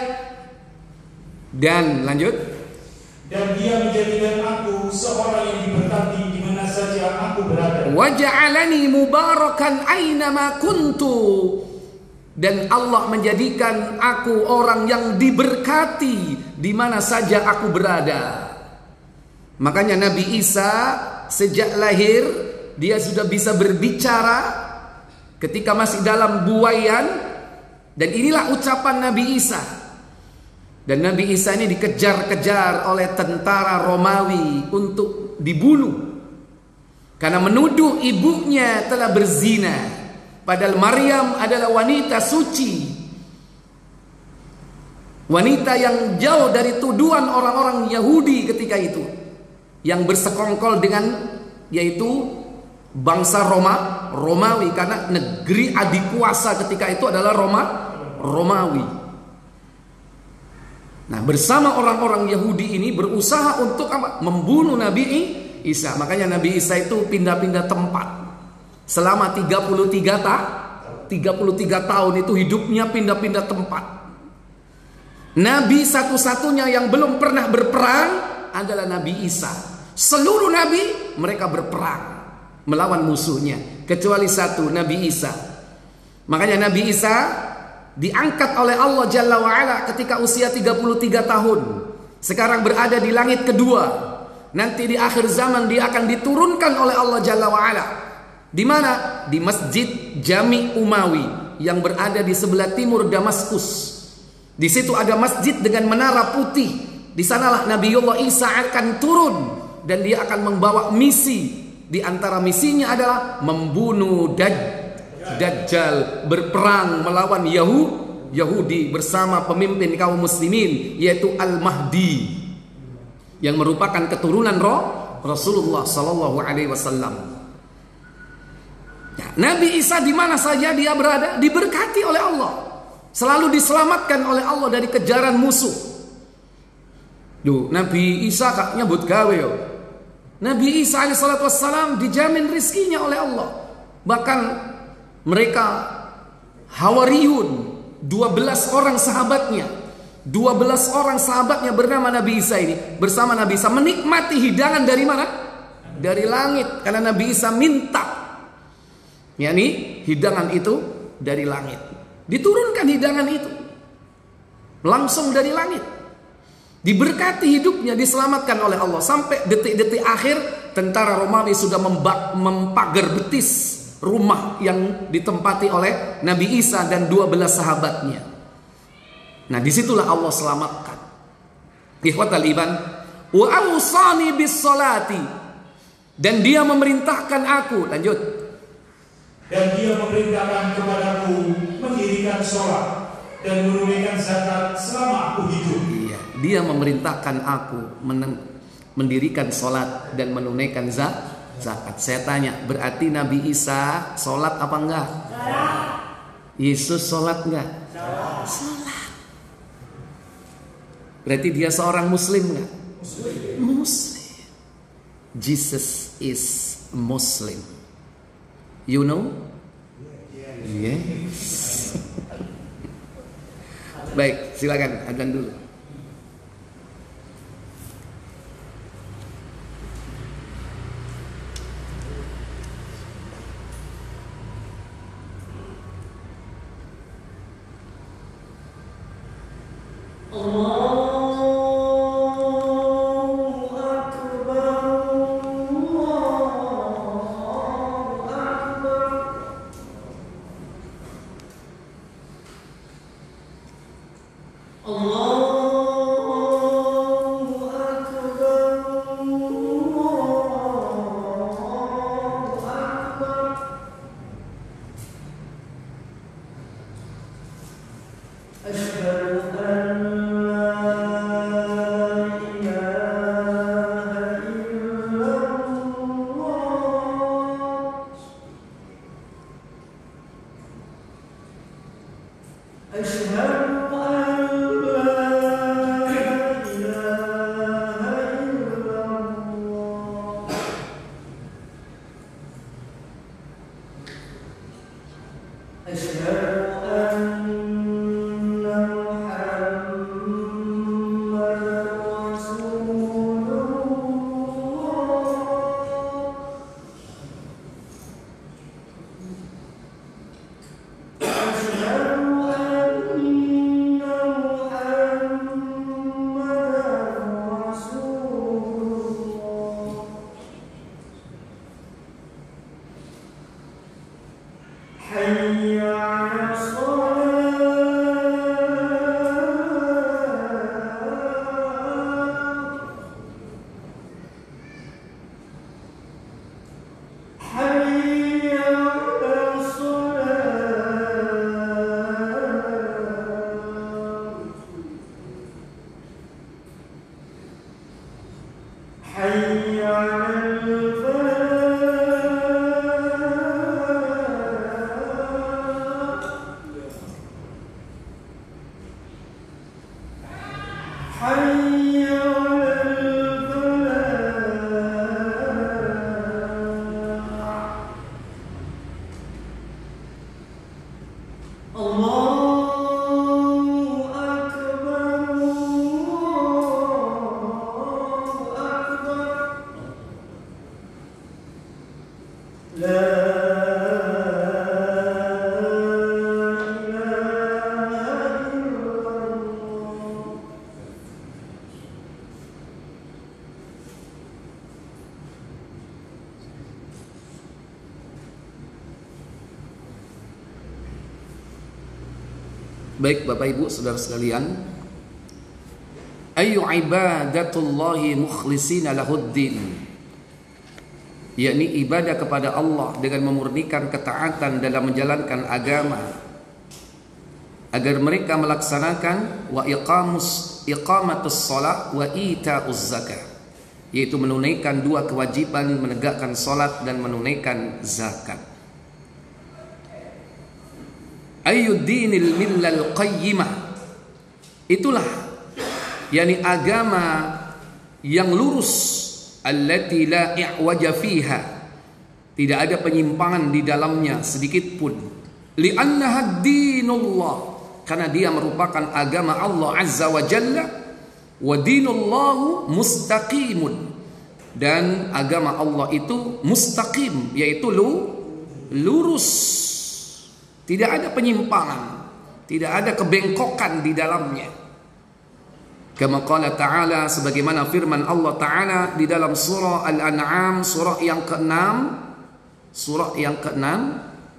dan lanjut. Dan dia menjadikan aku seorang yang diberkati di mana saja aku berada. Wa ja'alani mubarakan aina ma kuntu, dan Allah menjadikan aku orang yang diberkati di mana saja aku berada. Makanya Nabi Isa sejak lahir dia sudah bisa berbicara ketika masih dalam buayan, dan inilah ucapan Nabi Isa. Dan Nabi Isa ini dikejar-kejar oleh tentara Romawi untuk dibunuh karena menuduh ibunya telah berzina, padahal Maryam adalah wanita suci, wanita yang jauh dari tuduhan orang-orang Yahudi ketika itu yang bersekongkol dengan yaitu bangsa Roma, Romawi, karena negeri adik kuasa ketika itu adalah Roma, Romawi. Nah, bersama orang-orang Yahudi ini berusaha untuk apa? Membunuh Nabi Isa. Makanya Nabi Isa itu pindah-pindah tempat. Selama tiga puluh tiga ta, tiga puluh tiga tahun itu hidupnya pindah-pindah tempat. Nabi satu-satunya yang belum pernah berperang adalah Nabi Isa. Seluruh nabi mereka berperang melawan musuhnya, kecuali satu, Nabi Isa. Makanya Nabi Isa diangkat oleh Allah Jalla wa'ala ketika usia tiga puluh tiga tahun. Sekarang berada di langit kedua. Nanti di akhir zaman dia akan diturunkan oleh Allah Jalla wa'ala. Di mana? Di Masjid Jami Umawi yang berada di sebelah timur Damaskus. Di situ ada masjid dengan menara putih. Di sanalah Nabiullah Isa akan turun dan dia akan membawa misi. Di antara misinya adalah membunuh Daj Dajjal, berperang melawan Yahudi, Yahudi bersama pemimpin kaum muslimin yaitu Al-Mahdi yang merupakan keturunan roh Rasulullah sallallahu alaihi wasallam. Ya, Nabi Isa di mana saja dia berada diberkati oleh Allah, selalu diselamatkan oleh Allah dari kejaran musuh. Duh, Nabi Isa kak nyebut gawe yo. Nabi Isa alaihi salatu wassalam dijamin rizkinya oleh Allah. Bahkan mereka Hawariyun, dua belas orang sahabatnya, dua belas orang sahabatnya bernama Nabi Isa ini bersama Nabi Isa menikmati hidangan dari mana? Dari langit, karena Nabi Isa minta, yakni hidangan itu dari langit. Diturunkan hidangan itu langsung dari langit. Diberkati hidupnya, diselamatkan oleh Allah sampai detik-detik akhir. Tentara Romawi sudah mempagar betis rumah yang ditempati oleh Nabi Isa dan dua belas sahabatnya. Nah, disitulah Allah selamatkan. Ikhwatal iman, wa awsani bis salati, dan dia memerintahkan aku, lanjut. Dan dia memerintahkan kepadaku mendirikan sholat dan menunaikan zakat selama aku hidup. Iya, dia memerintahkan aku mendirikan sholat dan menunaikan zakat. Zakat. Saya tanya, berarti Nabi Isa sholat apa enggak? Yesus sholat enggak? Sholat. Berarti dia seorang Muslim enggak? Muslim. Jesus is Muslim. You know? Yes. Baik, silakan adzan dulu. Baik Bapak Ibu Saudara sekalian, ayu ibadatullahi mukhlisina lahuddin, yakni ibadah kepada Allah dengan memurnikan ketaatan dalam menjalankan agama, agar mereka melaksanakan wa iqamus iqamatus shalah wa itauz zakah, yaitu menunaikan dua kewajiban, menegakkan salat dan menunaikan zakat. Ayyuddinil millal qayyimah, itulah yakni agama yang lurus, allati la i'waja fiha, tidak ada penyimpangan di dalamnya sedikit pun. Li'annaha dinullah, karena dia merupakan agama Allah Azza wa Jalla. Wa dinullahu mustaqimun, dan agama Allah itu mustaqim, yaitu lu, lurus. Tidak ada penyimpangan, tidak ada kebengkokan di dalamnya. Kama qala ta'ala, sebagaimana firman Allah Ta'ala di dalam surah Al-An'am, surah yang keenam, surah yang keenam,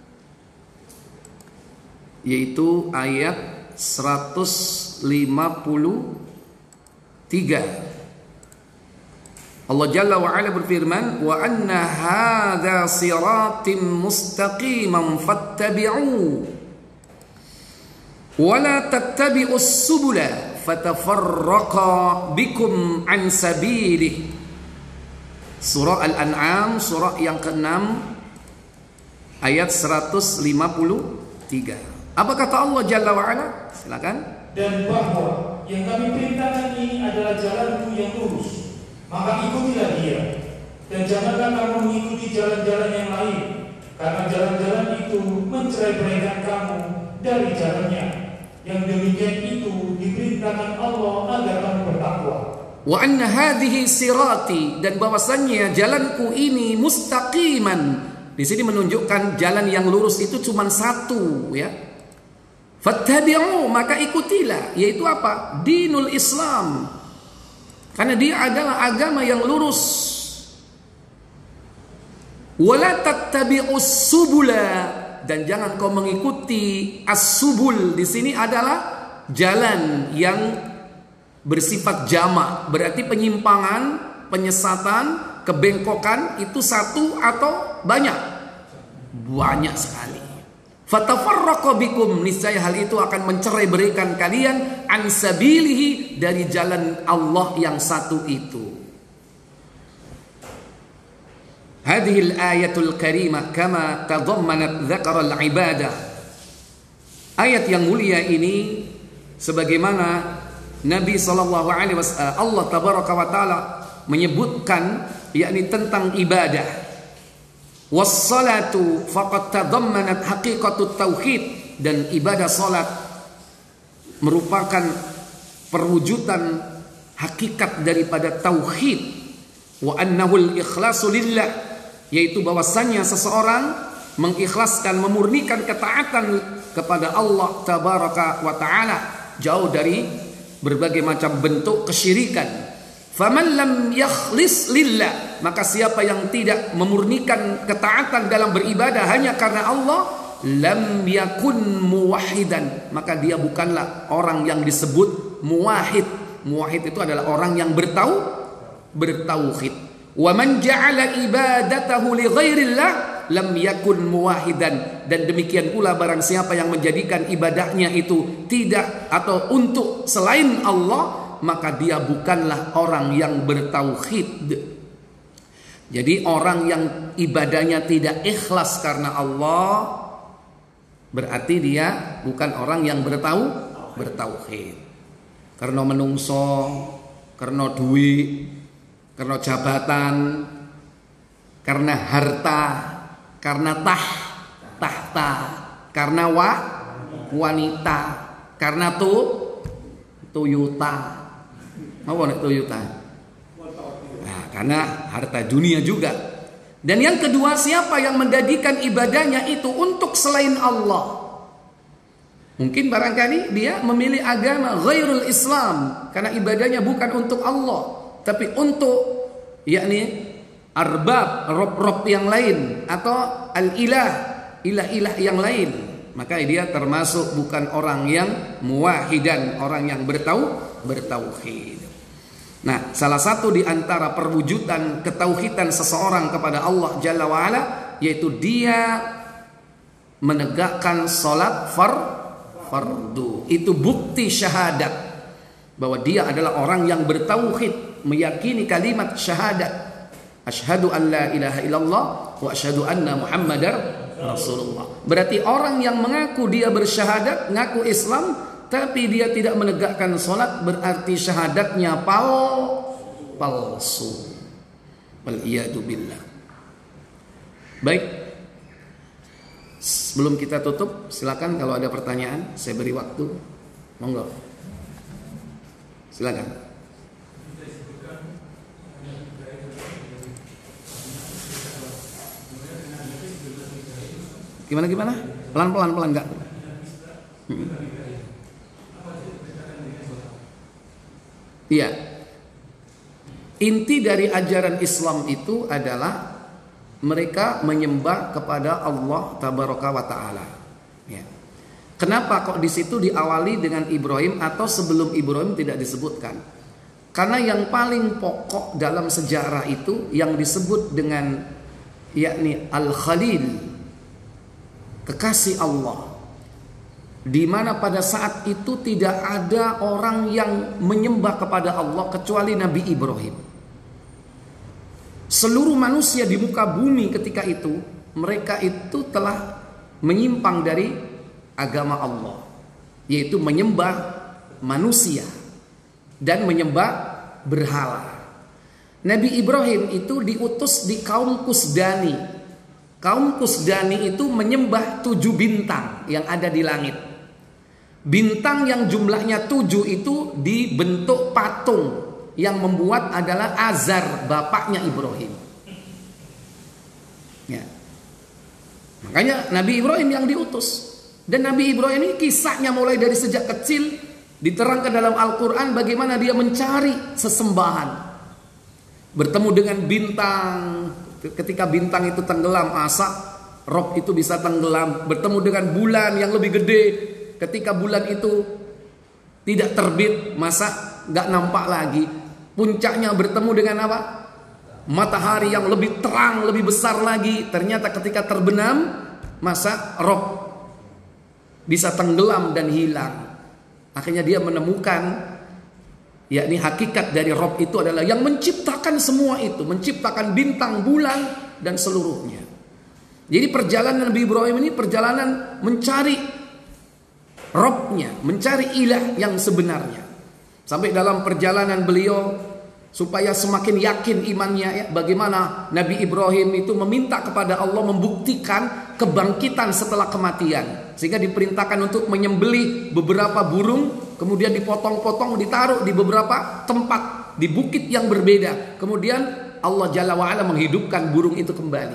yaitu ayat seratus lima puluh tiga. Allah Jalla wa Ala berfirman, wa anna hadza siratim mustaqiman fattabi'u wa la tattabi'us subula fatafarraqa bikum an sabilih. Surah Al-An'am, surah yang keenam, ayat seratus lima puluh tiga. Apa kata Allah Jalla wa Ala? Silakan. Dan bahwa yang kami perintahkan ini adalah jalanku yang lurus, maka ikutilah dia, dan janganlah kamu mengikuti jalan-jalan yang lain, karena jalan-jalan itu mencerai-beraikan kamu dari jalannya. Yang demikian itu diperintahkan Allah agar kamu bertakwa. Wa anna hadhihi sirati, dan bahwasannya jalanku ini mustaqiman. Di sini menunjukkan jalan yang lurus itu cuma satu, ya. Fattabi'u, maka ikutilah, yaitu apa? Dinul Islam. Karena dia adalah agama yang lurus. Wala tattabi'us subula, dan jangan kau mengikuti as-subul. Di sini adalah jalan yang bersifat jamak, berarti penyimpangan, penyesatan, kebengkokan itu satu atau banyak? Banyak sekali. Fatafarraqa bikum, niscaya hal itu akan mencerai-beraikan kalian an sabilihi, dari jalan Allah yang satu itu. Hadhil ayatul karimah kama tadammanat dzakara al-ibadah. Ayat yang mulia ini sebagaimana Nabi sallallahu alaihi wasallam, Allah tabaraka wa taala menyebutkan yakni tentang ibadah. Was-salatu faqad tadammanat haqiqatut tauhid, dan ibadah salat merupakan perwujudan hakikat daripada tauhid. Wa annahu al-ikhlasu lillah, yaitu bahwasannya seseorang mengikhlaskan, memurnikan ketaatan kepada Allah tabaraka wa taala, jauh dari berbagai macam bentuk kesyirikan. Faman lam yakhlis lillah, maka siapa yang tidak memurnikan ketaatan dalam beribadah hanya karena Allah, lam yakun muwahhidan, maka dia bukanlah orang yang disebut muwahhid. Muwahhid itu adalah orang yang bertau bertauhid. Wa man ja'ala ibadatahu li ghairillah lam yakun muwahhidan, dan demikian pula barang siapa yang menjadikan ibadahnya itu tidak atau untuk selain Allah, maka dia bukanlah orang yang bertauhid. Jadi orang yang ibadahnya tidak ikhlas karena Allah, berarti dia bukan orang yang bertau bertauhid. Karena menungso, karena duit, karena jabatan, karena harta, karena tah tahta, karena wa wanita. Karena tuh Toyota. Apa nek Toyota? Nah, karena harta dunia juga. Dan yang kedua, siapa yang menjadikan ibadahnya itu untuk selain Allah? Mungkin barangkali dia memilih agama ghairul Islam karena ibadahnya bukan untuk Allah, tapi untuk yakni arbab, rob-rob yang lain atau al-ilah, ilah-ilah yang lain. Maka dia termasuk bukan orang yang muwahidan, orang yang bertau bertauhid. Nah, salah satu di antara perwujudan ketauhidan seseorang kepada Allah Jalla wa'ala, yaitu dia menegakkan sholat far fardu. Itu bukti syahadat bahwa dia adalah orang yang bertauhid, meyakini kalimat syahadat, asyhadu an la ilaha illallah wa asyhadu anna muhammadar rasulullah. Berarti orang yang mengaku dia bersyahadat, ngaku Islam, tapi dia tidak menegakkan sholat, berarti syahadatnya pal palsu. Waliyadu billah. Baik, sebelum kita tutup, silakan kalau ada pertanyaan, saya beri waktu. Monggo. Silakan. Gimana gimana? Pelan-pelan pelan enggak? Hmm. Iya. Inti dari ajaran Islam itu adalah mereka menyembah kepada Allah Tabaraka wa Ta'ala. Ya. Kenapa kok di situ diawali dengan Ibrahim atau sebelum Ibrahim tidak disebutkan? Karena yang paling pokok dalam sejarah itu yang disebut dengan yakni Al-Khalil, kekasih Allah, di mana pada saat itu tidak ada orang yang menyembah kepada Allah kecuali Nabi Ibrahim. Seluruh manusia di muka bumi ketika itu, mereka itu telah menyimpang dari agama Allah, yaitu menyembah manusia dan menyembah berhala. Nabi Ibrahim itu diutus di kaum Kusdani. Kaum Kusdani itu menyembah tujuh bintang yang ada di langit. Bintang yang jumlahnya tujuh itu dibentuk patung, yang membuat adalah Azar, bapaknya Ibrahim. Ya. Makanya Nabi Ibrahim yang diutus. Dan Nabi Ibrahim ini kisahnya mulai dari sejak kecil diterangkan dalam Al-Quran bagaimana dia mencari sesembahan. Bertemu dengan bintang, ketika bintang itu tenggelam, asap rob itu bisa tenggelam. Bertemu dengan bulan yang lebih gede, ketika bulan itu tidak terbit, masa gak nampak lagi. Puncaknya bertemu dengan apa? Matahari yang lebih terang, lebih besar lagi. Ternyata ketika terbenam, masa rob bisa tenggelam dan hilang. Akhirnya dia menemukan, yakni hakikat dari rob itu adalah yang menciptakan semua itu, menciptakan bintang, bulan dan seluruhnya. Jadi perjalanan Nabi Ibrahim ini perjalanan mencari robnya, mencari ilah yang sebenarnya. Sampai dalam perjalanan beliau supaya semakin yakin imannya, ya, bagaimana Nabi Ibrahim itu meminta kepada Allah membuktikan kebangkitan setelah kematian, sehingga diperintahkan untuk menyembelih beberapa burung, kemudian dipotong-potong, ditaruh di beberapa tempat di bukit yang berbeda. Kemudian Allah Jalla wa'ala menghidupkan burung itu kembali.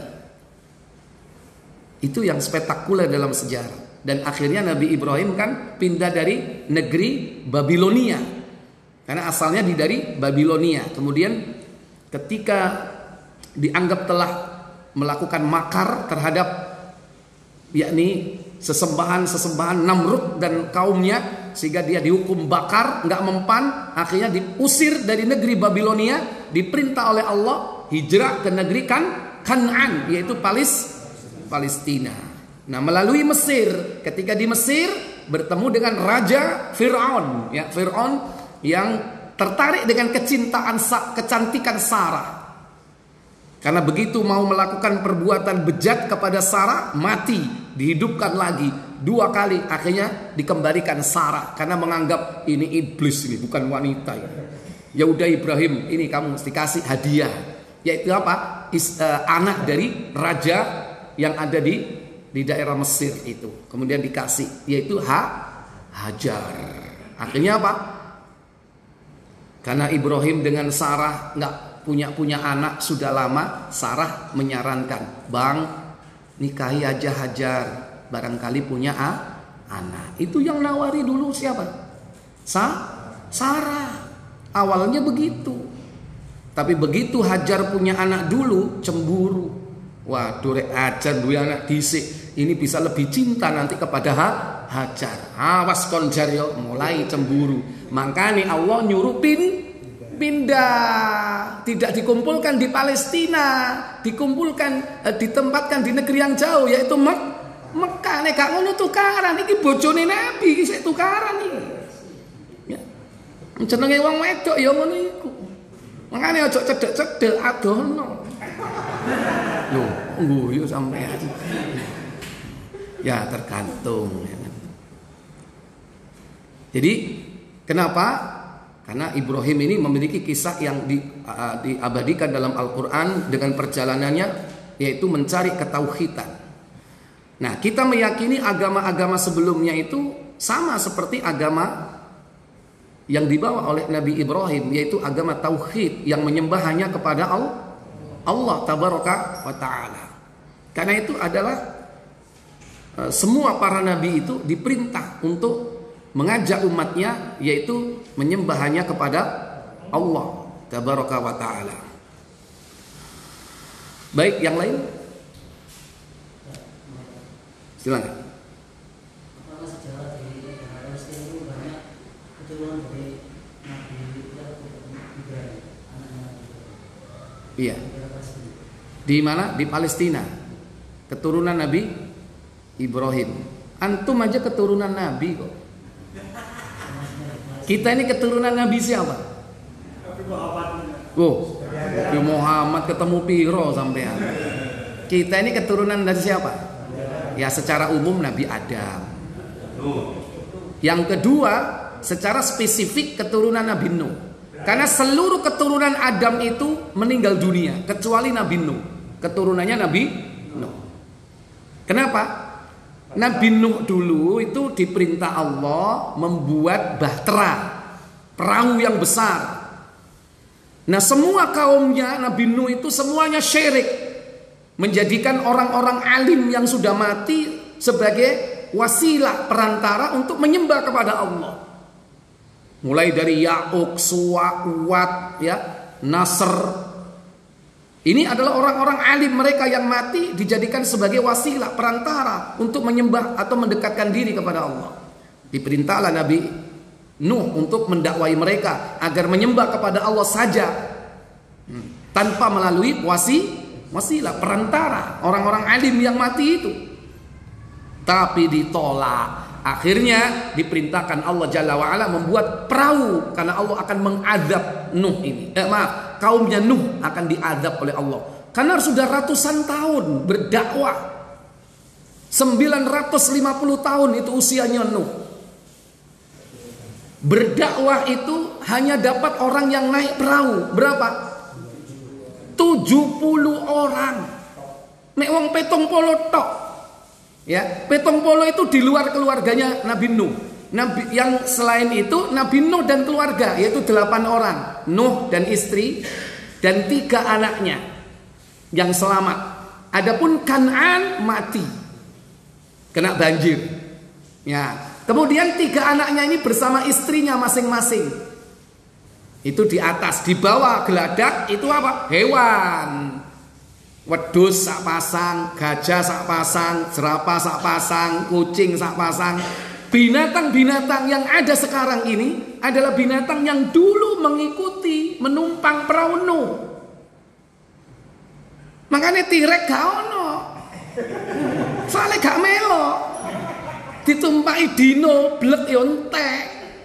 Itu yang spektakuler dalam sejarah. Dan akhirnya Nabi Ibrahim kan pindah dari negeri Babilonia, karena asalnya di dari Babilonia. Kemudian ketika dianggap telah melakukan makar terhadap yakni sesembahan-sesembahan Namrud dan kaumnya, sehingga dia dihukum bakar, nggak mempan, akhirnya diusir dari negeri Babilonia, diperintah oleh Allah hijrah ke negeri kan Kan'an, yaitu Palis Palestina. Nah, melalui Mesir, ketika di Mesir bertemu dengan Raja Fir'aun, ya, Fir'aun yang tertarik dengan kecintaan, kecantikan Sarah. Karena begitu mau melakukan perbuatan bejat kepada Sarah, mati, dihidupkan lagi dua kali, akhirnya dikembalikan Sarah karena menganggap ini iblis, ini bukan wanita. Ya udah Ibrahim, ini kamu mesti kasih hadiah, yaitu apa? Is, uh, anak dari raja yang ada di di daerah Mesir itu. Kemudian dikasih, yaitu ha, Hajar. Akhirnya apa? Karena Ibrahim dengan Sarah nggak punya punya anak sudah lama, Sarah menyarankan, bang nikahi aja Hajar, barangkali punya a, anak. Itu yang nawari dulu siapa? Sa, Sarah. Awalnya begitu. Tapi begitu Hajar punya anak dulu, cemburu. Waduh, rek Hajar dua anak dhisik, ini bisa lebih cinta nanti kepada ha, Hajar. Awas kon Jar yo, mulai cemburu. Makanya Allah nyuruh pin pindah, tidak dikumpulkan di Palestina, dikumpulkan eh, ditempatkan di negeri yang jauh, yaitu Mek Mekah. Nek gak ngono tukaran, iki bojone Nabi iki sik tukaran iki. Ya. Jenenge wong wedok ya ngono iku. Makane aja cedek-cedek adono. Loh, guyu sampean. Ya tergantung. Jadi kenapa? Karena Ibrahim ini memiliki kisah yang di, uh, diabadikan dalam Al-Quran dengan perjalanannya, yaitu mencari ketauhidan. Nah, kita meyakini agama-agama sebelumnya itu sama seperti agama yang dibawa oleh Nabi Ibrahim, yaitu agama tauhid yang menyembah hanya kepada Allah, Allah tabaraka wa ta'ala. Karena itu adalah uh, semua para nabi itu diperintah untuk mengajak umatnya, yaitu menyembah hanya kepada Allah tabaraka wa ta'ala. Baik, yang lain silakan. Apakah sejarah di Palestina itu banyak keturunan dari Nabi Ibrahim, anaknya Nabi Ibrahim? Iya. Di mana? Di Palestina. Keturunan Nabi Ibrahim. Antum aja keturunan Nabi kok. Kita ini keturunan Nabi siapa? Oh, Nabi Muhammad ketemu piro sampean. Kita ini keturunan dari siapa? Ya secara umum Nabi Adam. Yang kedua, secara spesifik keturunan Nabi Nuh. Karena seluruh keturunan Adam itu meninggal dunia kecuali Nabi Nuh. Keturunannya Nabi Nuh. Kenapa? Nabi Nuh dulu itu diperintah Allah membuat bahtera, perahu yang besar. Nah semua kaumnya Nabi Nuh itu semuanya syirik, menjadikan orang-orang alim yang sudah mati sebagai wasilah perantara untuk menyembah kepada Allah. Mulai dari Ya'uq, Suwa, Uwat, ya, Nasr. Ini adalah orang-orang alim, mereka yang mati dijadikan sebagai wasilah perantara untuk menyembah atau mendekatkan diri kepada Allah. Diperintahlah Nabi Nuh untuk mendakwai mereka agar menyembah kepada Allah saja, hmm. tanpa melalui wasi, wasilah perantara orang-orang alim yang mati itu. Tapi ditolak. Akhirnya diperintahkan Allah Jalla wa'ala membuat perahu, karena Allah akan mengadab Nuh ini. Eh, maaf, kaumnya Nuh akan diadab oleh Allah. Karena sudah ratusan tahun berdakwah. sembilan ratus lima puluh tahun itu usianya Nuh. Berdakwah itu hanya dapat orang yang naik perahu. Berapa? tujuh puluh orang. Mek wong petong polo tok. Ya, petong polo itu di luar keluarganya Nabi Nuh. Nabi yang selain itu Nabi Nuh dan keluarga, yaitu delapan orang, Nuh dan istri dan tiga anaknya yang selamat. Adapun Kan'an mati kena banjir. Ya, kemudian tiga anaknya ini bersama istrinya masing-masing. Itu di atas, di bawah geladak itu apa? Hewan. Wedhus sak pasang, gajah sak pasang, jerapah sak pasang, kucing sak pasang. Binatang-binatang yang ada sekarang ini adalah binatang yang dulu mengikuti menumpang perahu Nuh. Makanya tirek gak ono. Soalnya gak melo. Ditumpai dino blek yo entek.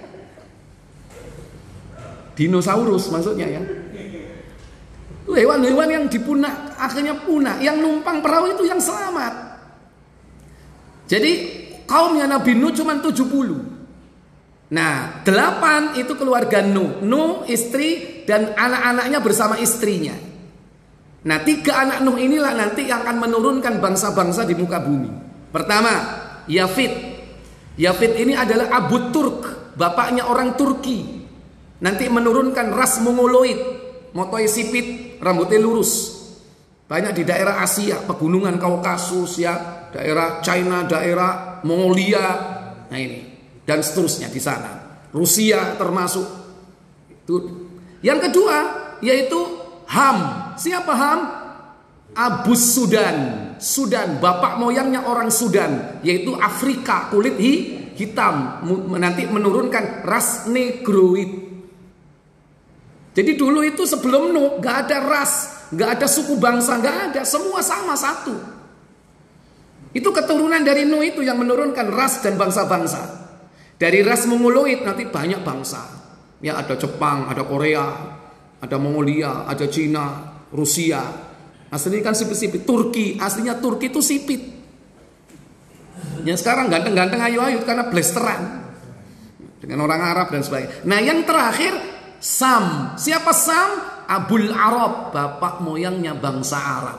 Dinosaurus maksudnya ya. Hewan-hewan yang dipunah akhirnya punah, yang numpang perahu itu yang selamat. Jadi kaumnya Nabi Nuh cuma tujuh puluh. Nah, delapan itu keluarga Nuh, Nuh istri dan anak-anaknya bersama istrinya. Nah, tiga anak Nuh inilah nanti yang akan menurunkan bangsa-bangsa di muka bumi. Pertama, Yafid. Yafid ini adalah Abu Turk, bapaknya orang Turki. Nanti menurunkan ras Mongoloid, motoy sipit, rambutnya lurus. Banyak di daerah Asia, pegunungan Kaukasus ya, daerah China, daerah Mongolia, nah ini dan seterusnya di sana. Rusia termasuk. Itu. Yang kedua yaitu Ham. Siapa Ham? Abu Sudan. Sudan, bapak moyangnya orang Sudan, yaitu Afrika, kulit hi, hitam, nanti menurunkan ras Negroid. Jadi dulu itu sebelum Nuh gak ada ras, gak ada suku bangsa, gak ada, semua sama satu. Itu keturunan dari Nuh itu yang menurunkan ras dan bangsa-bangsa. Dari ras Mongoloid nanti banyak bangsa. Ya ada Jepang, ada Korea, ada Mongolia, ada Cina, Rusia. Aslinya kan sipit-sipit. Turki, aslinya Turki itu sipit. Yang sekarang ganteng-ganteng ayu-ayu karena blasteran dengan orang Arab dan sebagainya. Nah yang terakhir Sam. Siapa Sam? Abul Arab, bapak moyangnya bangsa Arab.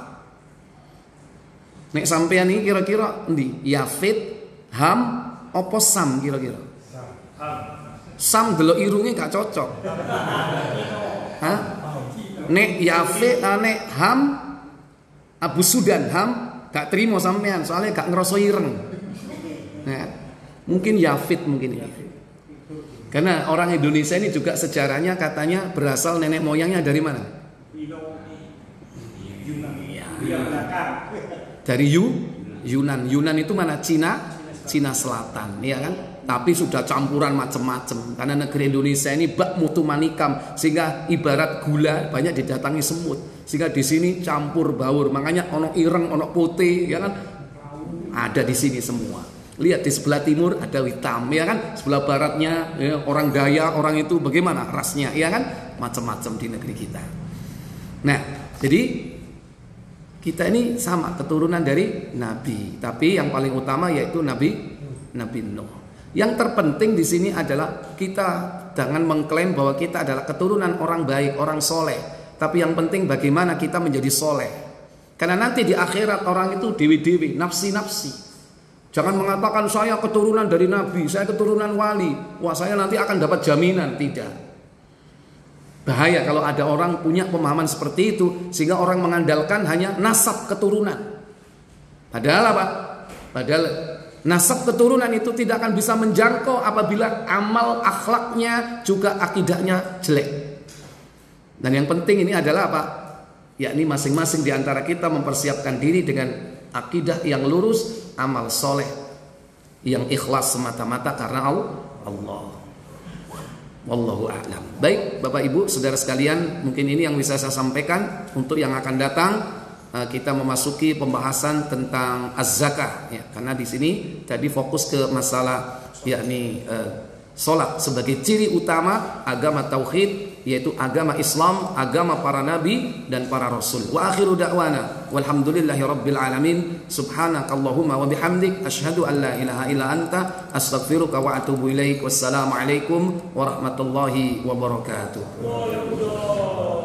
Nek sampean ini kira-kira ndi? Yafid, Ham, opo Sam kira-kira? Sam delok irunge gak cocok. Hah? Nek Yafid, nek Ham, Abu Sudan, Ham gak terima sampean soalnya gak ngerasa ireng. Nah, mungkin Yafid mungkin ini. Karena orang Indonesia ini juga sejarahnya katanya berasal nenek moyangnya dari mana? Dari Yu, Yunan. Yunan itu mana? Cina, Cina Selatan, ya kan? Tapi sudah campuran macam-macam. Karena negeri Indonesia ini bak mutu manikam, sehingga ibarat gula banyak didatangi semut. Sehingga di sini campur baur. Makanya ono ireng, ono putih, ya kan? Ada di sini semua. Lihat di sebelah timur ada hitam, ya kan? Sebelah baratnya ya, orang Daya, orang itu bagaimana rasnya, ya kan? Macam-macam di negeri kita. Nah, jadi kita ini sama keturunan dari Nabi, tapi yang paling utama yaitu Nabi Nabi Nuh. Yang terpenting di sini adalah kita jangan mengklaim bahwa kita adalah keturunan orang baik, orang soleh. Tapi yang penting bagaimana kita menjadi soleh. Karena nanti di akhirat orang itu dewi-dewi, nafsi-nafsi. Jangan mengatakan saya keturunan dari Nabi, saya keturunan wali. Wah saya nanti akan dapat jaminan. Tidak. Bahaya kalau ada orang punya pemahaman seperti itu. Sehingga orang mengandalkan hanya nasab keturunan. Padahal apa? Padahal nasab keturunan itu tidak akan bisa menjangkau apabila amal akhlaknya juga akidahnya jelek. Dan yang penting ini adalah apa? Yakni masing-masing di antara kita mempersiapkan diri dengan akidah yang lurus, amal soleh yang ikhlas semata-mata karena Allah. Wallahu a'lam. Baik Bapak Ibu saudara sekalian, mungkin ini yang bisa saya sampaikan. Untuk yang akan datang kita memasuki pembahasan tentang az-zakah ya, karena di sini tadi fokus ke masalah yakni uh, salat sebagai ciri utama agama tauhid, yaitu agama Islam, agama para nabi dan para rasul. Wa akhiru da'wana walhamdulillahi rabbil alamin. Subhanakallahumma wa bihamdik asyhadu an la ilaha illa anta astaghfiruka wa atubu ilaik. Wassalamu alaikum warahmatullahi wabarakatuh.